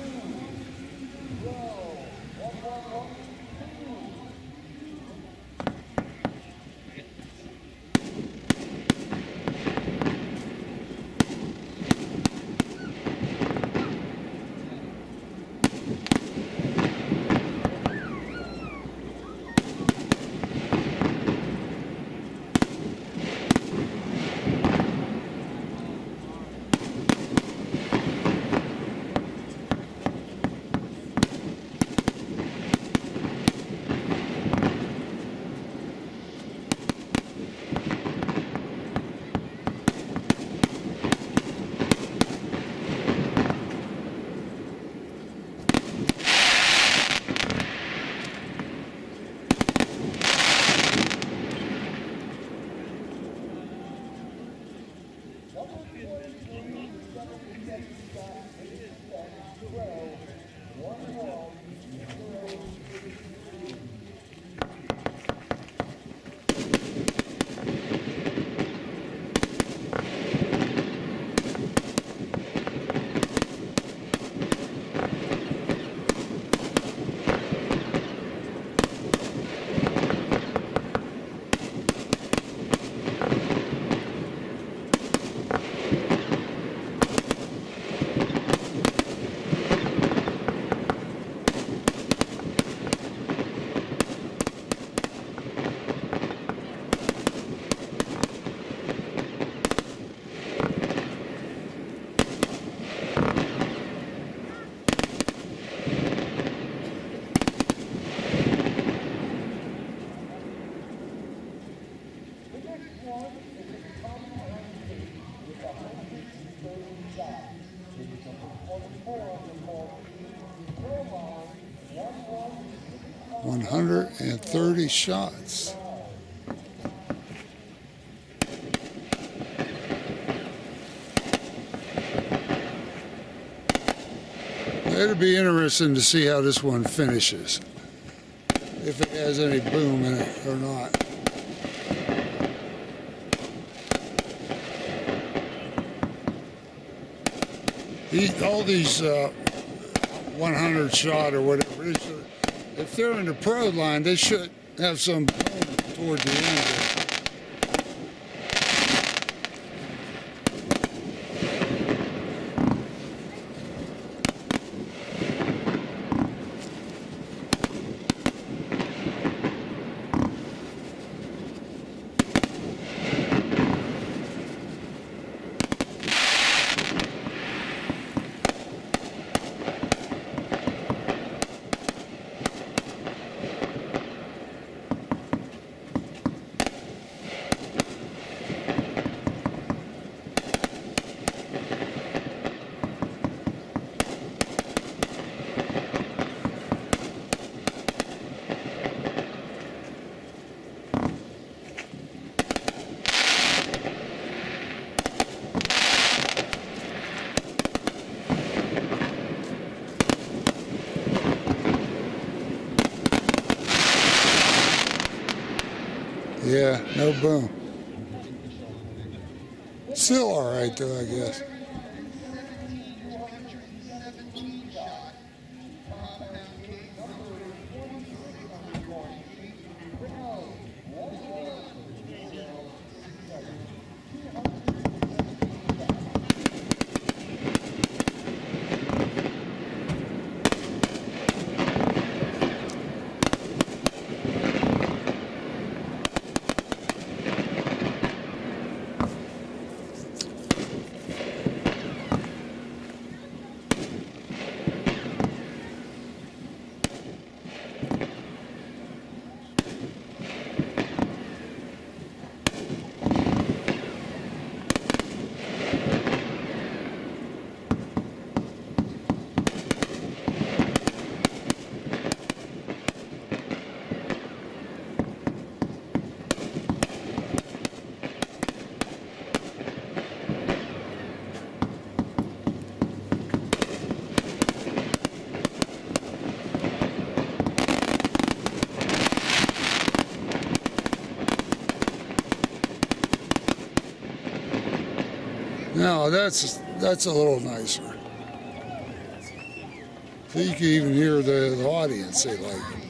one hundred thirty shots. It'll be interesting to see how this one finishes, if it has any boom in it or not. These, all these uh, one hundred shot or whatever, if they're in the pro line, they should have some boom toward the end of it. Yeah, no boom. Still all right though, I guess. Now that's that's a little nicer. So you can even hear the, the audience. They like it.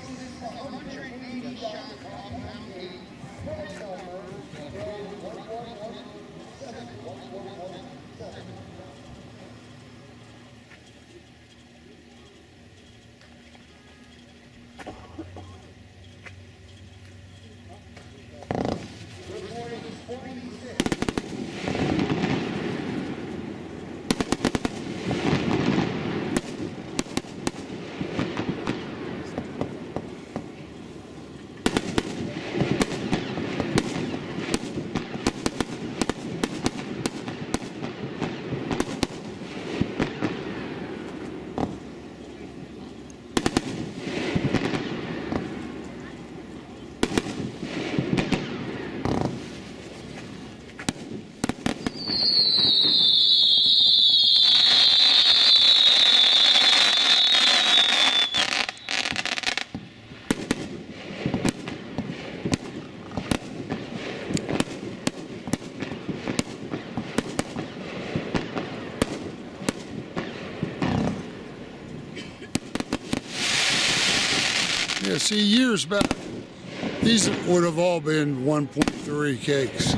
Yeah, see, years back, these would have all been one point three cakes.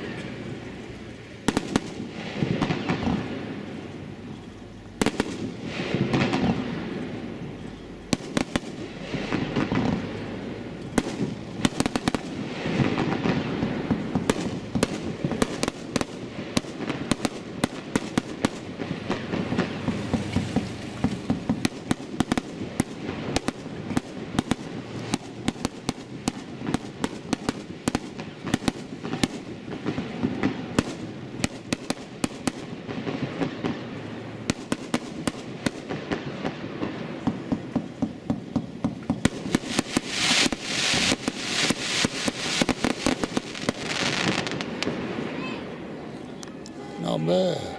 Not bad.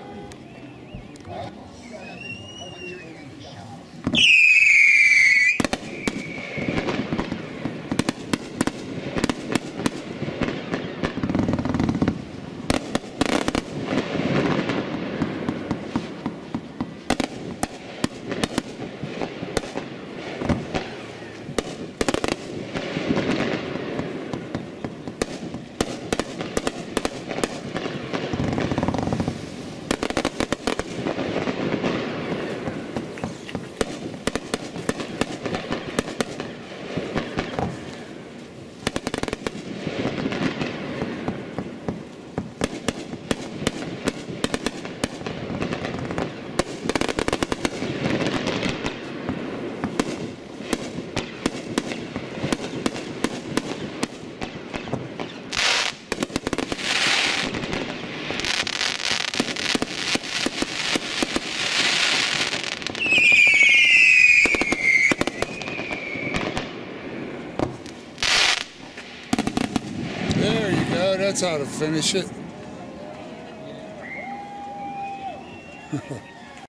There you go, that's how to finish it.